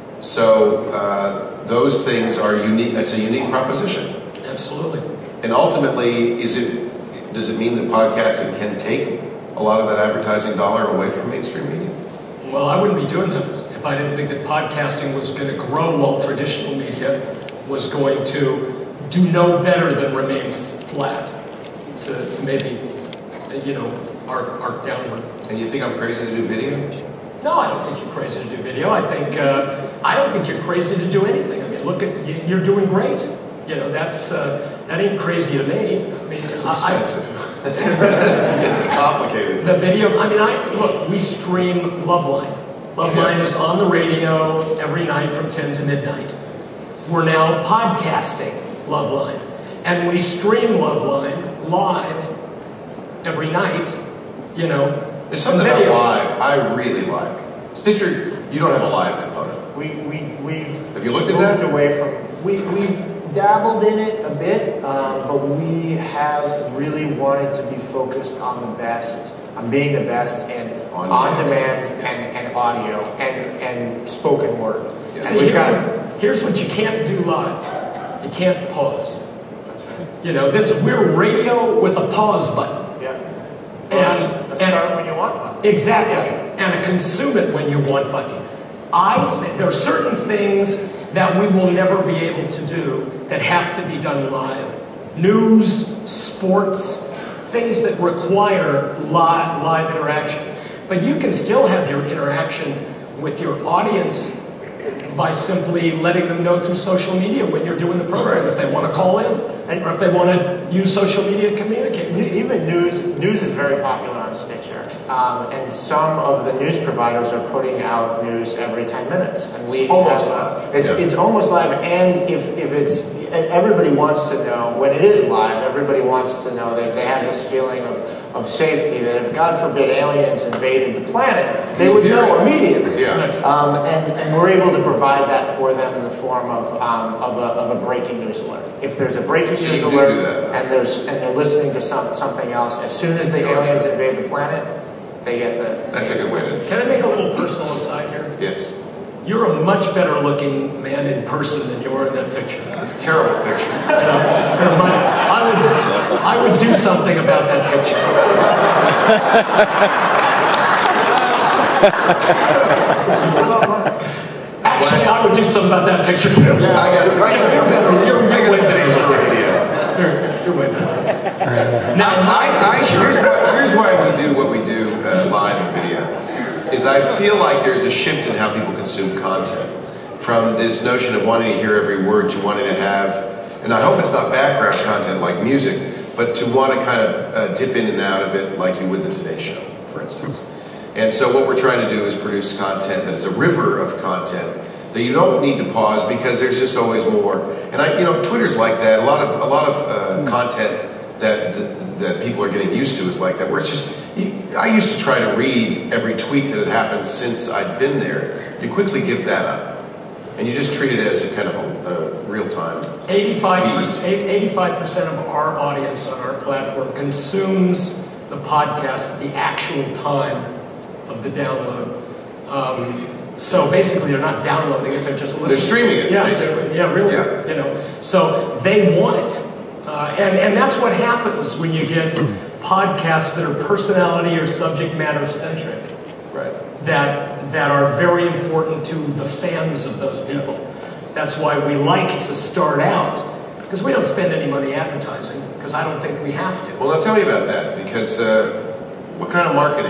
Speaker 2: So those things are unique. That's a unique proposition.
Speaker 4: Absolutely.
Speaker 2: And ultimately, does it mean that podcasting can take a lot of that advertising dollar away from mainstream media?
Speaker 4: Well, I wouldn't be doing this if I didn't think that podcasting was going to grow while traditional media was going to do no better than remain flat to maybe, arc downward.
Speaker 2: And you think I'm crazy to do video?
Speaker 4: No, I don't think you're crazy to do video. I don't think you're crazy to do anything. I mean, look at you're doing great. That ain't crazy to me. I mean,
Speaker 2: it's expensive. It's complicated.
Speaker 4: The video. Look. We stream Loveline. Loveline is on the radio every night from 10 to midnight. We're now podcasting Loveline, and we stream Loveline live every night.
Speaker 2: There's something about live I really like. Stitcher, you don't have a live component.
Speaker 3: We've
Speaker 2: have you looked at that?
Speaker 3: Away from we've dabbled in it a bit, but we have really wanted to be focused on the best, on being the best in on demand and audio and spoken word.
Speaker 2: Yes.
Speaker 3: And
Speaker 4: here's what you can't do live. You can't pause.
Speaker 3: That's right.
Speaker 4: We're radio with a pause button.
Speaker 3: Yeah. And start when you want button.
Speaker 4: Exactly. Yeah. And a consume it when you want button. There are certain things that we will never be able to do that have to be done live. News, sports, things that require live interaction. But you can still have your interaction with your audience by simply letting them know through social media when you're doing the program, if they want to call in, or if they want to use social media to communicate.
Speaker 3: Even news is very popular on Stitcher, and some of the news providers are putting out news every 10 minutes, and
Speaker 2: it's almost live.
Speaker 3: It's almost live, and if it's everybody wants to know when it is live. Everybody wants to know that they have this feeling of safety, that if God forbid aliens invaded the planet, they would know immediately.
Speaker 2: Yeah.
Speaker 3: And we're able to provide that for them in the form of a breaking news alert. If there's a breaking news alert and they're listening to something else, as soon as the aliens invade the planet, they get the.
Speaker 2: That's a good way to.
Speaker 4: Can I make a little personal aside here?
Speaker 2: Yes.
Speaker 4: You're a much better looking man in person than you are in that picture.
Speaker 2: It's a terrible picture.
Speaker 4: I would do something about that picture. Actually, I would do something about that picture too.
Speaker 2: Yeah, I guess.
Speaker 4: You're way
Speaker 2: face
Speaker 4: better.
Speaker 2: radio.
Speaker 4: You're way better.
Speaker 2: Now, here's why we do what we do live and video. Is I feel like there's a shift in how people consume content. From this notion of wanting to hear every word to wanting to have, and I hope it's not background content like music, but to want to kind of dip in and out of it like you would the Today Show, for instance. And so what we're trying to do is produce content that is a river of content that you don't need to pause because there's just always more. And Twitter's like that. A lot of content that people are getting used to is like that, where it's just, I used to try to read every tweet that had happened since I'd been there. You quickly give that up. And you just treat it as a kind of a real-time
Speaker 4: 85% of our audience on our platform consumes the podcast at the actual time of the download. So basically, they're not downloading it; they're just listening.
Speaker 2: They're streaming it, basically.
Speaker 4: Yeah, really.
Speaker 2: Yeah.
Speaker 4: So they want it, and that's what happens when you get podcasts that are personality or subject matter centric.
Speaker 2: Right.
Speaker 4: That are very important to the fans of those people. Yeah. That's why we like to start out, because we don't spend any money advertising, because I don't think we have to.
Speaker 2: Well, now tell me about that, because what kind of marketing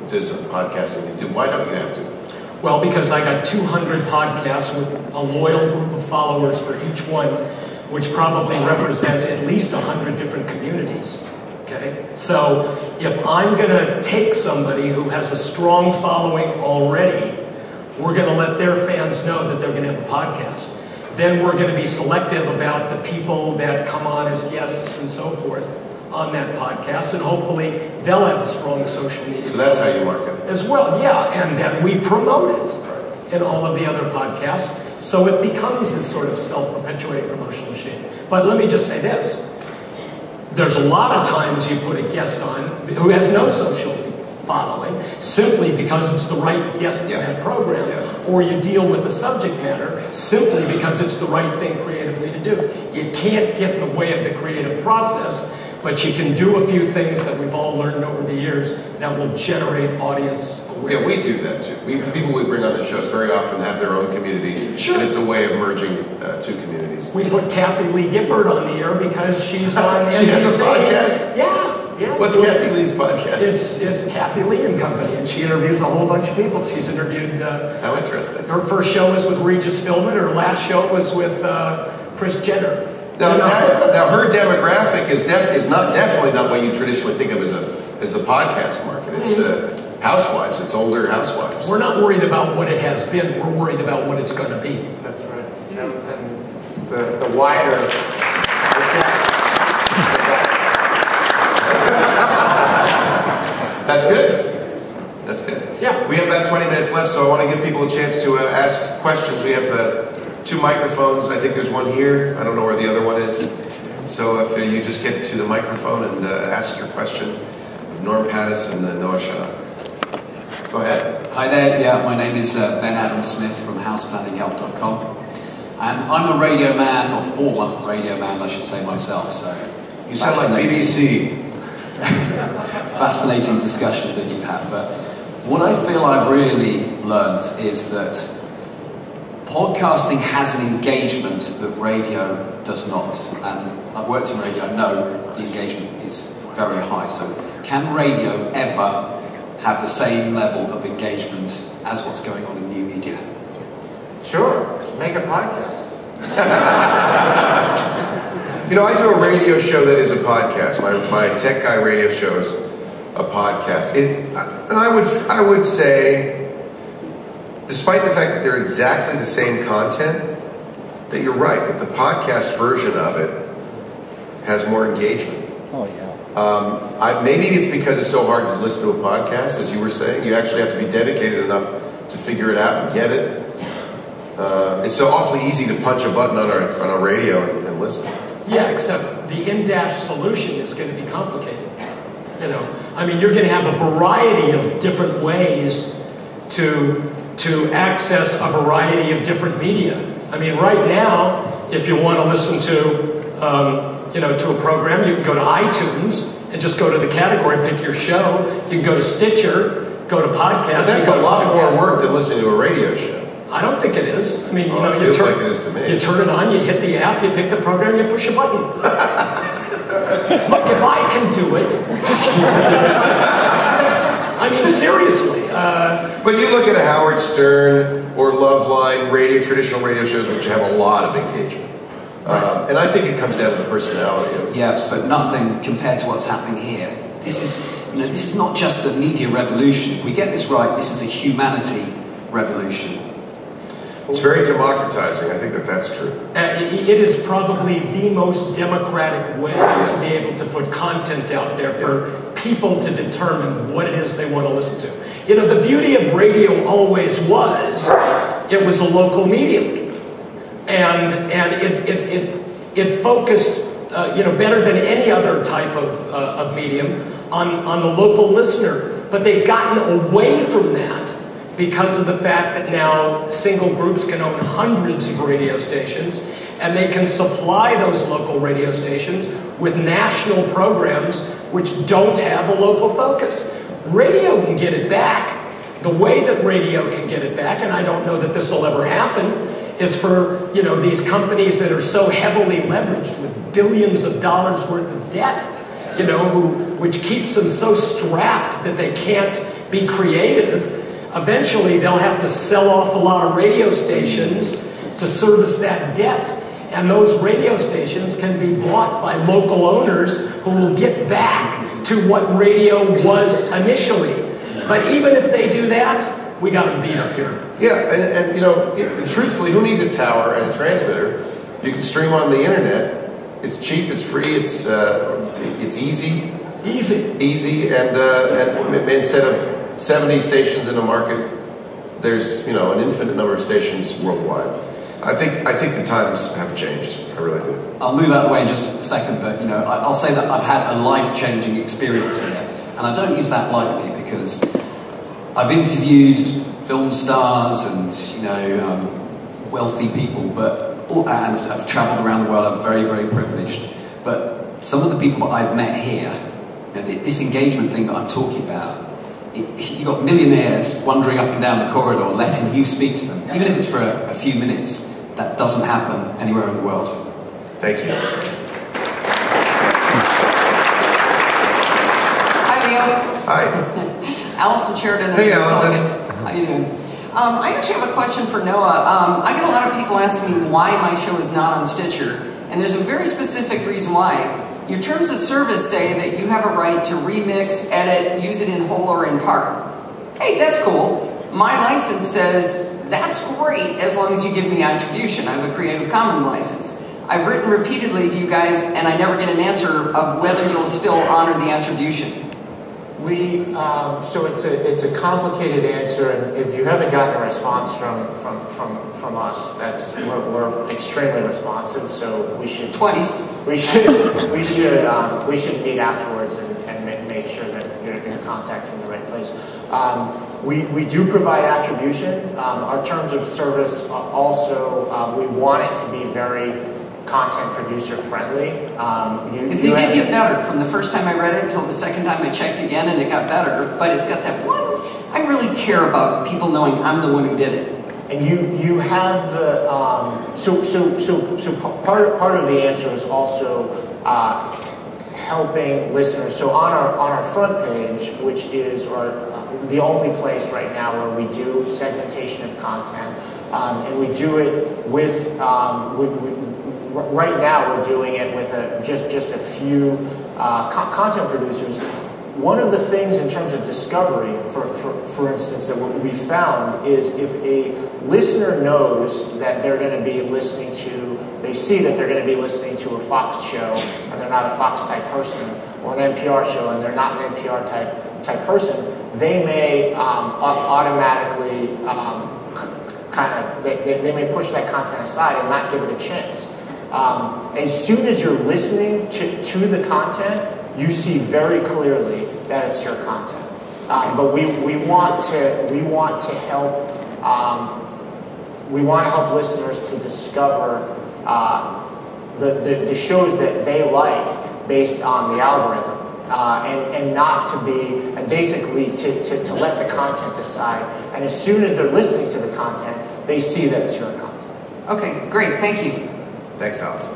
Speaker 2: does podcasting do? Why don't you have to?
Speaker 4: Well, because I got 200 podcasts with a loyal group of followers for each one, which probably represent at least 100 different communities. Okay? So if I'm going to take somebody who has a strong following already, we're going to let their fans know that they're going to have a podcast. Then we're going to be selective about the people that come on as guests and so forth on that podcast, and hopefully they'll have a strong social media.
Speaker 2: So that's how you market it.
Speaker 4: As well, yeah, and then we promote it in all of the other podcasts, so it becomes this sort of self-perpetuating promotional machine. But let me just say this. There's a lot of times you put a guest on who has no social following, simply because it's the right guest for that program, or you deal with the subject matter simply because it's the right thing creatively to do. You can't get in the way of the creative process, but you can do a few things that we've all learned over the years that will generate audience awareness.
Speaker 2: Yeah, we do that too. The people we bring on the shows very often have their own communities, and it's a way of merging two communities.
Speaker 4: We put Kathy Lee Gifford on the air because she's on
Speaker 2: She
Speaker 4: NBC.
Speaker 2: has a podcast?
Speaker 4: Yeah.
Speaker 2: What's Kathy Lee's podcast?
Speaker 4: It's Kathy Lee and Company, and she interviews a whole bunch of people. She's interviewed...
Speaker 2: How interesting.
Speaker 4: Her first show was with Regis Philbin. Her last show was with Kris Jenner.
Speaker 2: Now her demographic is definitely not what you traditionally think of as the podcast market. It's housewives. It's older housewives.
Speaker 4: We're not worried about what it has been. We're worried about what it's going to be.
Speaker 3: That's right. And the wider the depth.
Speaker 2: That's good. That's good.
Speaker 4: Yeah.
Speaker 2: We have about 20 minutes left, so I want to give people a chance to ask questions. We have 2 microphones. I think there's one here. I don't know where the other one is. So if you just get to the microphone and ask your question of Norman Pattiz and Noah Shanock. Go ahead.
Speaker 5: Hi there. Yeah, my name is Ben Adam Smith from houseplanninghelp.com. And I'm a radio man, or former radio man, I should say myself. So
Speaker 2: you sound like BBC.
Speaker 5: Fascinating discussion that you've had. But what I feel I've really learned is that podcasting has an engagement that radio does not. And I've worked in radio, I know the engagement is very high. So can radio ever have the same level of engagement as what's going on in new media?
Speaker 3: Sure, make a podcast.
Speaker 2: You know, I do a radio show that is a podcast. My Tech Guy radio show is a podcast. And I would say, despite the fact that they're exactly the same content, that you're right, that the podcast version of it has more engagement.
Speaker 6: Oh, yeah.
Speaker 2: Maybe it's because it's so hard to listen to a podcast, as you were saying. You actually have to be dedicated enough to figure it out and get it. It's so awfully easy to punch a button on a radio and listen.
Speaker 4: Yeah, except the in-dash solution is going to be complicated. You know, I mean, you're going to have a variety of different ways to access a variety of different media. I mean, right now, if you want to listen to to a program, you can go to iTunes and just go to the category, pick your show. You can go to Stitcher, go to podcast.
Speaker 2: But that's a lot more work than listening to a radio show.
Speaker 4: I don't think it is. I mean,
Speaker 2: it feels like it is to me.
Speaker 4: You turn it on, you hit the app, you pick the program, you push a button. Look, if I can do it. I mean, seriously.
Speaker 2: But you look at a Howard Stern or Loveline, traditional radio shows, which have a lot of engagement. And I think it comes down to the personality of it.
Speaker 5: Yes, but nothing compared to what's happening here. This is not just a media revolution. If we get this right, this is a humanity revolution.
Speaker 2: It's very democratizing. I think that's true.
Speaker 4: It is probably the most democratic way to be able to put content out there for people to determine what it is they want to listen to. You know, the beauty of radio always was, it was a local medium. And it focused, better than any other type of medium on the local listener. But they've gotten away from that because of the fact that now single groups can own hundreds of radio stations, and they can supply those local radio stations with national programs which don't have a local focus. Radio can get it back. The way that radio can get it back, and I don't know that this will ever happen, is for these companies that are so heavily leveraged with billions of dollars worth of debt. you know, which keeps them so strapped that they can't be creative. Eventually, they'll have to sell off a lot of radio stations to service that debt. And those radio stations can be bought by local owners who will get back to what radio was initially. But even if they do that, we got them beat up here.
Speaker 2: Yeah, and you know, truthfully, who needs a tower and a transmitter? You can stream on the internet. It's cheap, it's free, it's easy. Easy, and instead of 70 stations in a market, there's, you know, an infinite number of stations worldwide. I think the times have changed. I really do.
Speaker 5: I'll move out of the way in just a second, but you know, I'll say that I've had a life-changing experience here, and I don't use that lightly because I've interviewed film stars and, you know, wealthy people, and I've travelled around the world. I'm very, very privileged. But some of the people that I've met here, you know, this engagement thing that I'm talking about, you've got millionaires wandering up and down the corridor, letting you speak to them, even if it's for a few minutes. That doesn't happen anywhere in the world.
Speaker 2: Thank you.
Speaker 7: Hi, Leo.
Speaker 2: Hi.
Speaker 7: Alison Sheridan.
Speaker 2: Hey, Alison.
Speaker 7: How you doing? I actually have a question for Noah. I get a lot of people asking me why my show is not on Stitcher, and there's a very specific reason why. Your terms of service say that you have a right to remix, edit, use it in whole or in part. Hey, that's cool. My license says that's great as long as you give me attribution. I have a Creative Commons license. I've written repeatedly to you guys, and I never get an answer of whether you'll still honor the attribution.
Speaker 3: So it's a complicated answer, and if you haven't gotten a response from us, we're extremely responsive. So we should we should meet afterwards and make sure that you're contacting the right place. We do provide attribution. Our terms of service also, we want it to be very content producer friendly.
Speaker 7: They did get better from the first time I read it until the second time I checked again, and it got better. But it's got that one. I really care about people knowing I'm the one who did it.
Speaker 3: And you have the so part of the answer is also helping listeners. So on our front page, which is the only place right now where we do segmentation of content, and we do it with right now we're doing it with just a few content producers. One of the things in terms of discovery, for instance, that we found is if a listener knows that they're going to be listening to, they see that they're going to be listening to a Fox show and they're not a Fox type person, or an NPR show and they're not an NPR type person, they may automatically they may push that content aside and not give it a chance. As soon as you're listening to the content, you see very clearly that it's your content. But we want to help listeners to discover the shows that they like based on the algorithm, and not to be, and basically to let the content decide. And as soon as they're listening to the content, they see that it's your content.
Speaker 7: Okay, great, thank you.
Speaker 2: Thanks, Allison.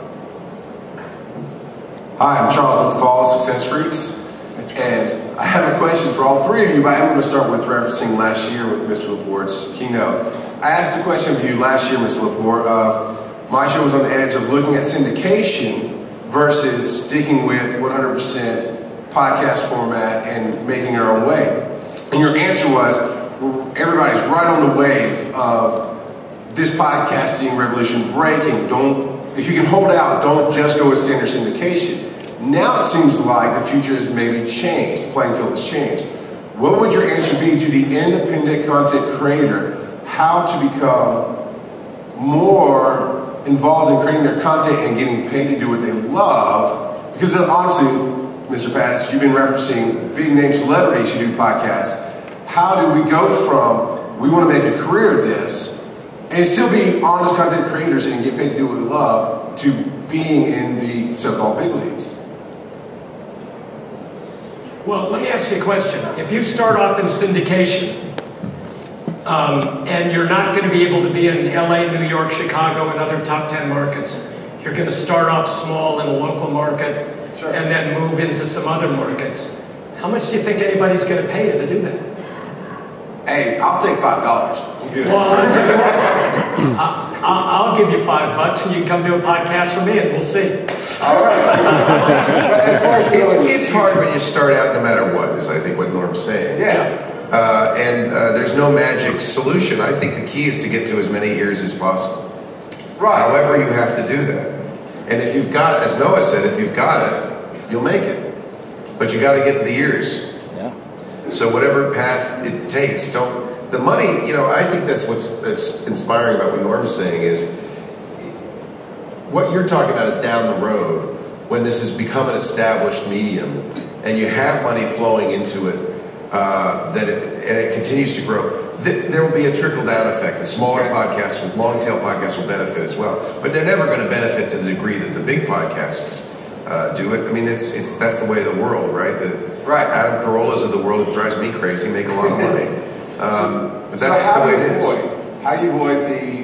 Speaker 6: Hi, I'm Charles McFall, Success Freaks, and I have a question for all three of you, but I'm going to start with referencing last year with Mr. Laporte's keynote. I asked a question of you last year, Mr. Laporte, of my show was on the edge of looking at syndication versus sticking with 100% podcast format and making our own way. And your answer was, everybody's right on the wave of this podcasting revolution breaking. If you can hold out, don't just go with standard syndication. Now it seems like the future has maybe changed. The playing field has changed. What would your answer be to the independent content creator? How to become more involved in creating their content and getting paid to do what they love? Because honestly, Mr. Pattiz, you've been referencing big name celebrities who do podcasts. How do we go from, we want to make a career of this, and still be honest content creators and get paid to do what we love, to being in the so-called big leagues?
Speaker 4: Well, let me ask you a question. If you start off in syndication, and you're not going to be able to be in LA, New York, Chicago, and other top 10 markets, you're going to start off small in a local market, and then move into some other markets. How much do you think anybody's going to pay you to do that?
Speaker 6: Hey, I'll take $5. I'm good.
Speaker 4: Well, I'll tell you what, I'll give you $5 and you can come do a podcast for me and we'll see.
Speaker 6: All right. But as far as
Speaker 2: it's hard when you start out no matter what, is I think what Norm's saying.
Speaker 6: Yeah.
Speaker 2: There's no magic solution. I think the key is to get to as many ears as possible.
Speaker 6: Right.
Speaker 2: However, you have to do that. And if you've got, as Noah said, if you've got it, you'll make it. But you got to get to the ears.
Speaker 8: Yeah.
Speaker 2: So whatever path it takes, the money, I think that's what's inspiring about what Norm's saying is, what you're talking about is down the road when this has become an established medium and you have money flowing into it, and it continues to grow. There will be a trickle-down effect. The smaller podcasts, long-tail podcasts will benefit as well. But they're never going to benefit to the degree that the big podcasts do it. I mean, that's the way of the world, right? Adam Carollas of the world, it drives me crazy, make a lot of money. But that's the way it is.
Speaker 6: How do you avoid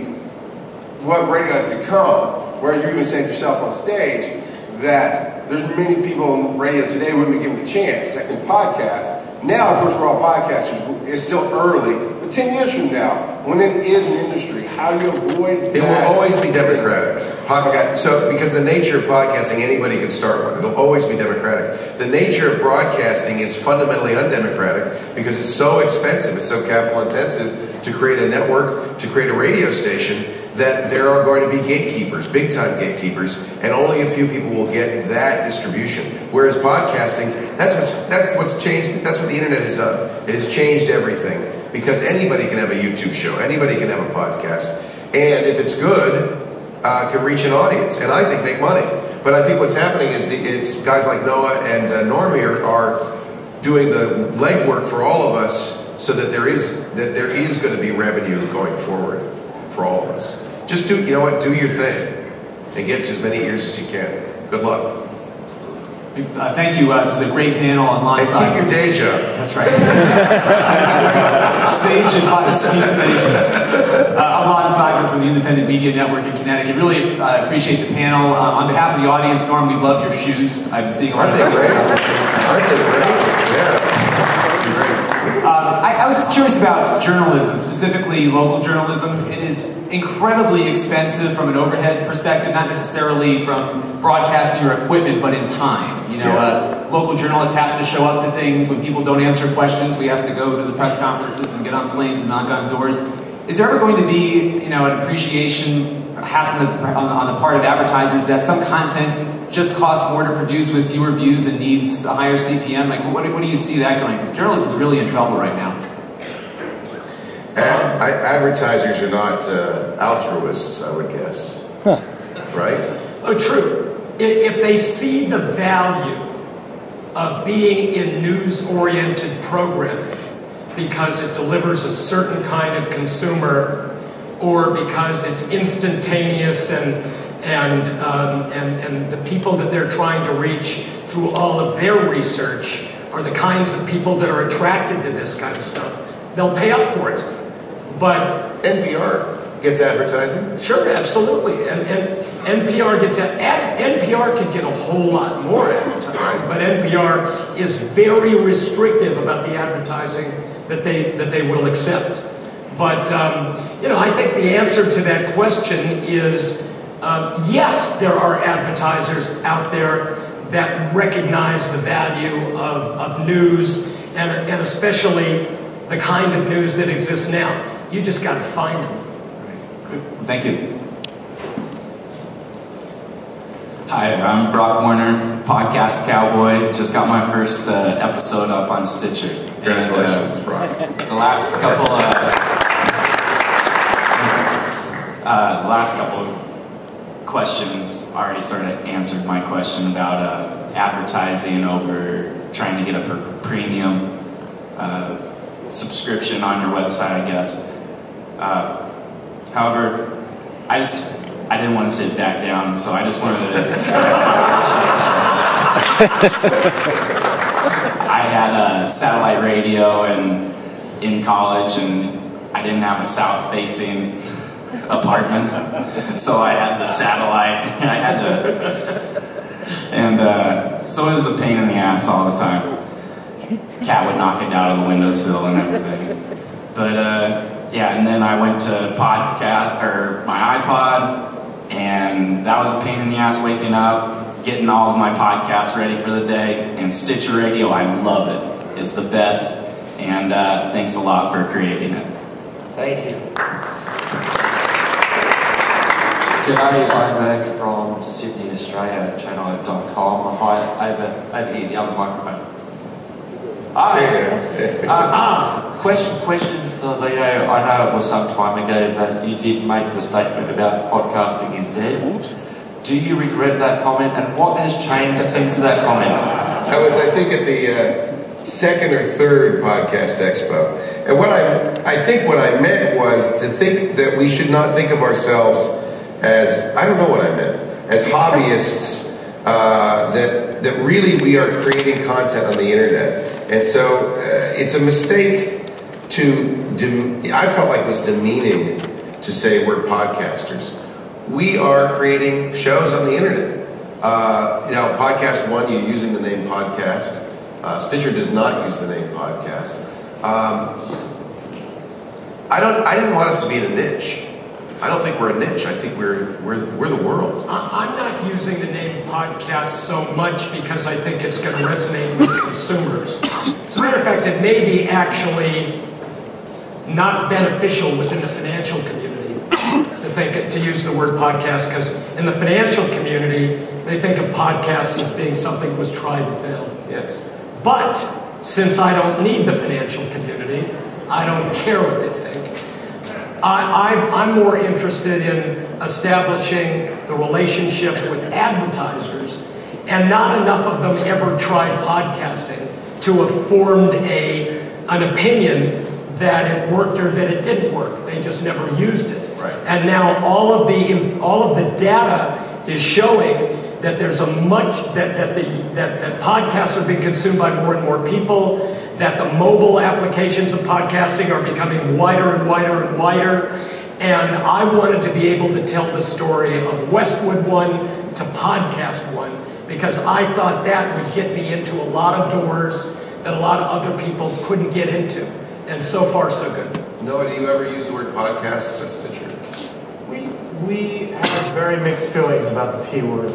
Speaker 6: what radio has become, where you even said yourself on stage, that there's many people in radio today who wouldn't be given a chance that can podcast. Now, of course, we're all podcasters. It's still early. But 10 years from now, when it is an industry, how do you avoid that?
Speaker 2: It will always be democratic. So, because the nature of podcasting, anybody can start one. It'll always be democratic. The nature of broadcasting is fundamentally undemocratic because it's so expensive, it's so capital intensive to create a network, to create a radio station, that there are going to be gatekeepers, big-time gatekeepers, and only a few people will get that distribution. Whereas podcasting, that's what's changed. That's what the internet has done. It has changed everything because anybody can have a YouTube show, anybody can have a podcast, and if it's good, can reach an audience, and I think make money. But I think what's happening is it's guys like Noah and Norm here are doing the legwork for all of us, so that there is going to be revenue going forward for all of us. Just do your thing and get to as many ears as you can. Good luck.
Speaker 1: Thank you. This is a great panel on line side.
Speaker 2: And keep your day job.
Speaker 1: That's right. Sage advice. I'm Lon Seibert from the Independent Media Network in Connecticut. Really appreciate the panel. On behalf of the audience, Norm, we love your shoes. I've been seeing a lot of
Speaker 2: Aren't they great?
Speaker 1: Yeah. I was just curious about journalism, specifically local journalism. It is incredibly expensive from an overhead perspective, not necessarily from broadcasting your equipment, but in time. Local journalist has to show up to things. When people don't answer questions, we have to go to the press conferences and get on planes and knock on doors. Is there ever going to be, an appreciation, perhaps on the part of advertisers, that some content just costs more to produce with fewer views and needs a higher CPM? Like, what do you see that going? Because journalism's really in trouble right now.
Speaker 2: Advertisers are not altruists, I would guess. Huh. Right?
Speaker 4: Oh, true. If they see the value of being in news-oriented programming because it delivers a certain kind of consumer, or because it's instantaneous and the people that they're trying to reach through all of their research are the kinds of people that are attracted to this kind of stuff, they'll pay up for it. But
Speaker 2: NPR gets advertising.
Speaker 4: Sure, absolutely. And NPR NPR could get a whole lot more advertising, but NPR is very restrictive about the advertising that they will accept. But I think the answer to that question is yes, there are advertisers out there that recognize the value of news, and especially the kind of news that exists now. You just got to find them.
Speaker 1: Good. Thank you.
Speaker 9: Hi, I'm Brock Warner, podcast cowboy. Just got my first episode up on Stitcher.
Speaker 2: Congratulations, Brock.
Speaker 9: The last couple questions already sort of answered my question about advertising over trying to get a premium subscription on your website, I guess. However, I didn't want to sit back down, so I just wanted to express my appreciation. I had a satellite radio in college, and I didn't have a south-facing apartment, so I had the satellite. So it was a pain in the ass all the time. Cat would knock it out of the windowsill and everything. But yeah, and then I went to my iPod, and that was a pain in the ass waking up, getting all of my podcasts ready for the day. And Stitcher Radio, I love it. It's the best. And thanks a lot for creating it.
Speaker 3: Thank you.
Speaker 8: G'day, I'm Meg from Sydney, Australia, channel.com. Hi, over here, the other microphone. Question for Leo. I know it was some time ago, but you did make the statement about podcasting is dead. Oops. Do you regret that comment, and what has changed since that comment?
Speaker 2: I was, I think, at the second or third Podcast Expo. And what I think what I meant was to think that we should not think of ourselves as, I don't know what I meant, as hobbyists, that really we are creating content on the internet. And so it's a mistake I felt like it was demeaning to say we're podcasters. We are creating shows on the internet. Now, PodcastOne, you're using the name podcast. Stitcher does not use the name podcast. I didn't want us to be in a niche. I don't think we're a niche. I think we're the world.
Speaker 4: I'm not using the name podcast so much because I think it's going to resonate with consumers. As a matter of fact, it may be actually not beneficial within the financial community to use the word podcast, because in the financial community, they think of podcasts as being something that was tried and failed.
Speaker 2: Yes.
Speaker 4: But since I don't need the financial community, I don't care what they think. I'm more interested in establishing the relationship with advertisers, and not enough of them ever tried podcasting to have formed an opinion that it worked or that it didn't work. They just never used it.
Speaker 2: Right.
Speaker 4: And now all of the data is showing that there's that podcasts are being consumed by more and more people, that the mobile applications of podcasting are becoming wider and wider and wider. And I wanted to be able to tell the story of Westwood One to PodcastOne, because I thought that would get me into a lot of doors that a lot of other people couldn't get into. And so far, so good.
Speaker 2: Noah, do you ever use the word podcasts at Stitcher?
Speaker 3: We have very mixed feelings about the P word.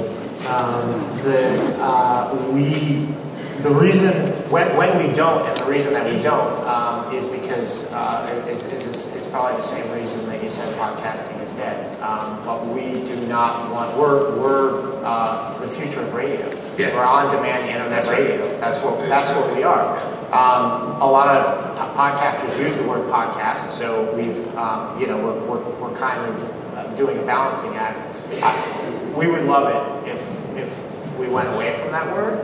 Speaker 3: The reason when we don't, and the reason that we don't, is because it's probably the same reason that you said podcasting is dead. But we do not want. We're the future of radio.
Speaker 2: Yeah.
Speaker 3: We're on-demand internet radio. That's what we are. A lot of podcasters use the word podcast, so we've we're kind of doing a balancing act. We would love it if we went away from that word.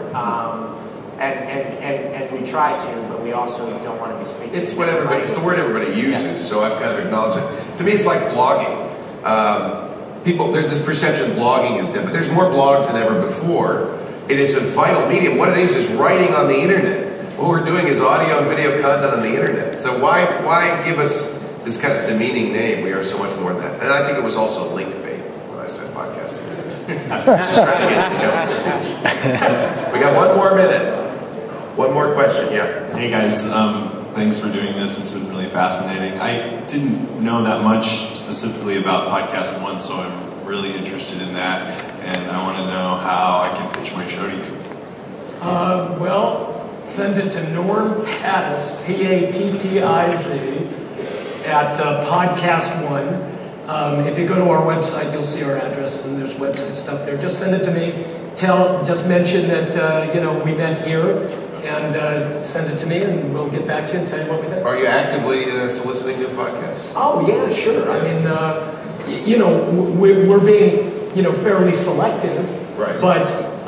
Speaker 3: And we try to, but we also don't want to be speaking.
Speaker 2: It's what everybody. It's the word everybody uses, yeah. So I've got to acknowledge it. To me, it's like blogging. There's this perception blogging is dead, but there's more blogs than ever before. It is a vital medium. What it is writing on the internet. What we're doing is audio and video content on the internet. So why give us this kind of demeaning name? We are so much more than that. And I think it was also link bait when I said podcasting. Just trying to get the notes. We got one more minute. One more question, yeah.
Speaker 10: Hey guys, thanks for doing this. It's been really fascinating. I didn't know that much specifically about PodcastOne, so I'm really interested in that, and I want to know how I can pitch my show to you.
Speaker 4: Well, send it to Norman Pattiz, Pattiz, at PodcastOne. If you go to our website, you'll see our address, and there's website stuff there. Just send it to me. Just mention that we met here, and send it to me, and we'll get back to you and tell you what we think.
Speaker 2: Are you actively soliciting new podcasts?
Speaker 4: Oh yeah, sure. I mean, we're being fairly selective,
Speaker 2: right?
Speaker 4: But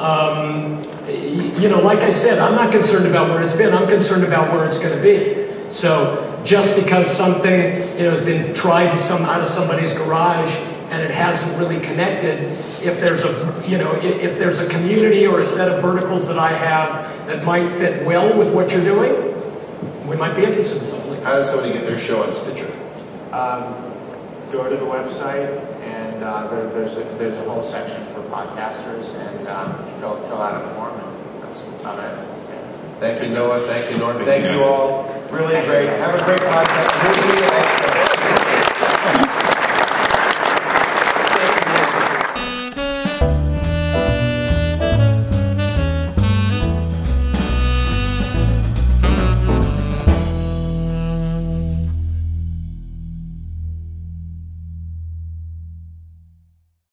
Speaker 4: like I said, I'm not concerned about where it's been. I'm concerned about where it's going to be. So just because something has been tried out of somebody's garage and it hasn't really connected, if there's a community or a set of verticals that I have that might fit well with what you're doing, we might be interested in something like that.
Speaker 2: How does somebody get their show on Stitcher?
Speaker 3: Go to the website, and there's a whole section for podcasters, and fill out a form, and of it.
Speaker 2: Thank you, Noah. Thank you, Norm.
Speaker 10: Thanks,
Speaker 2: Thank you
Speaker 10: guys.
Speaker 2: all. Really great. Have a great podcast. Media Expo.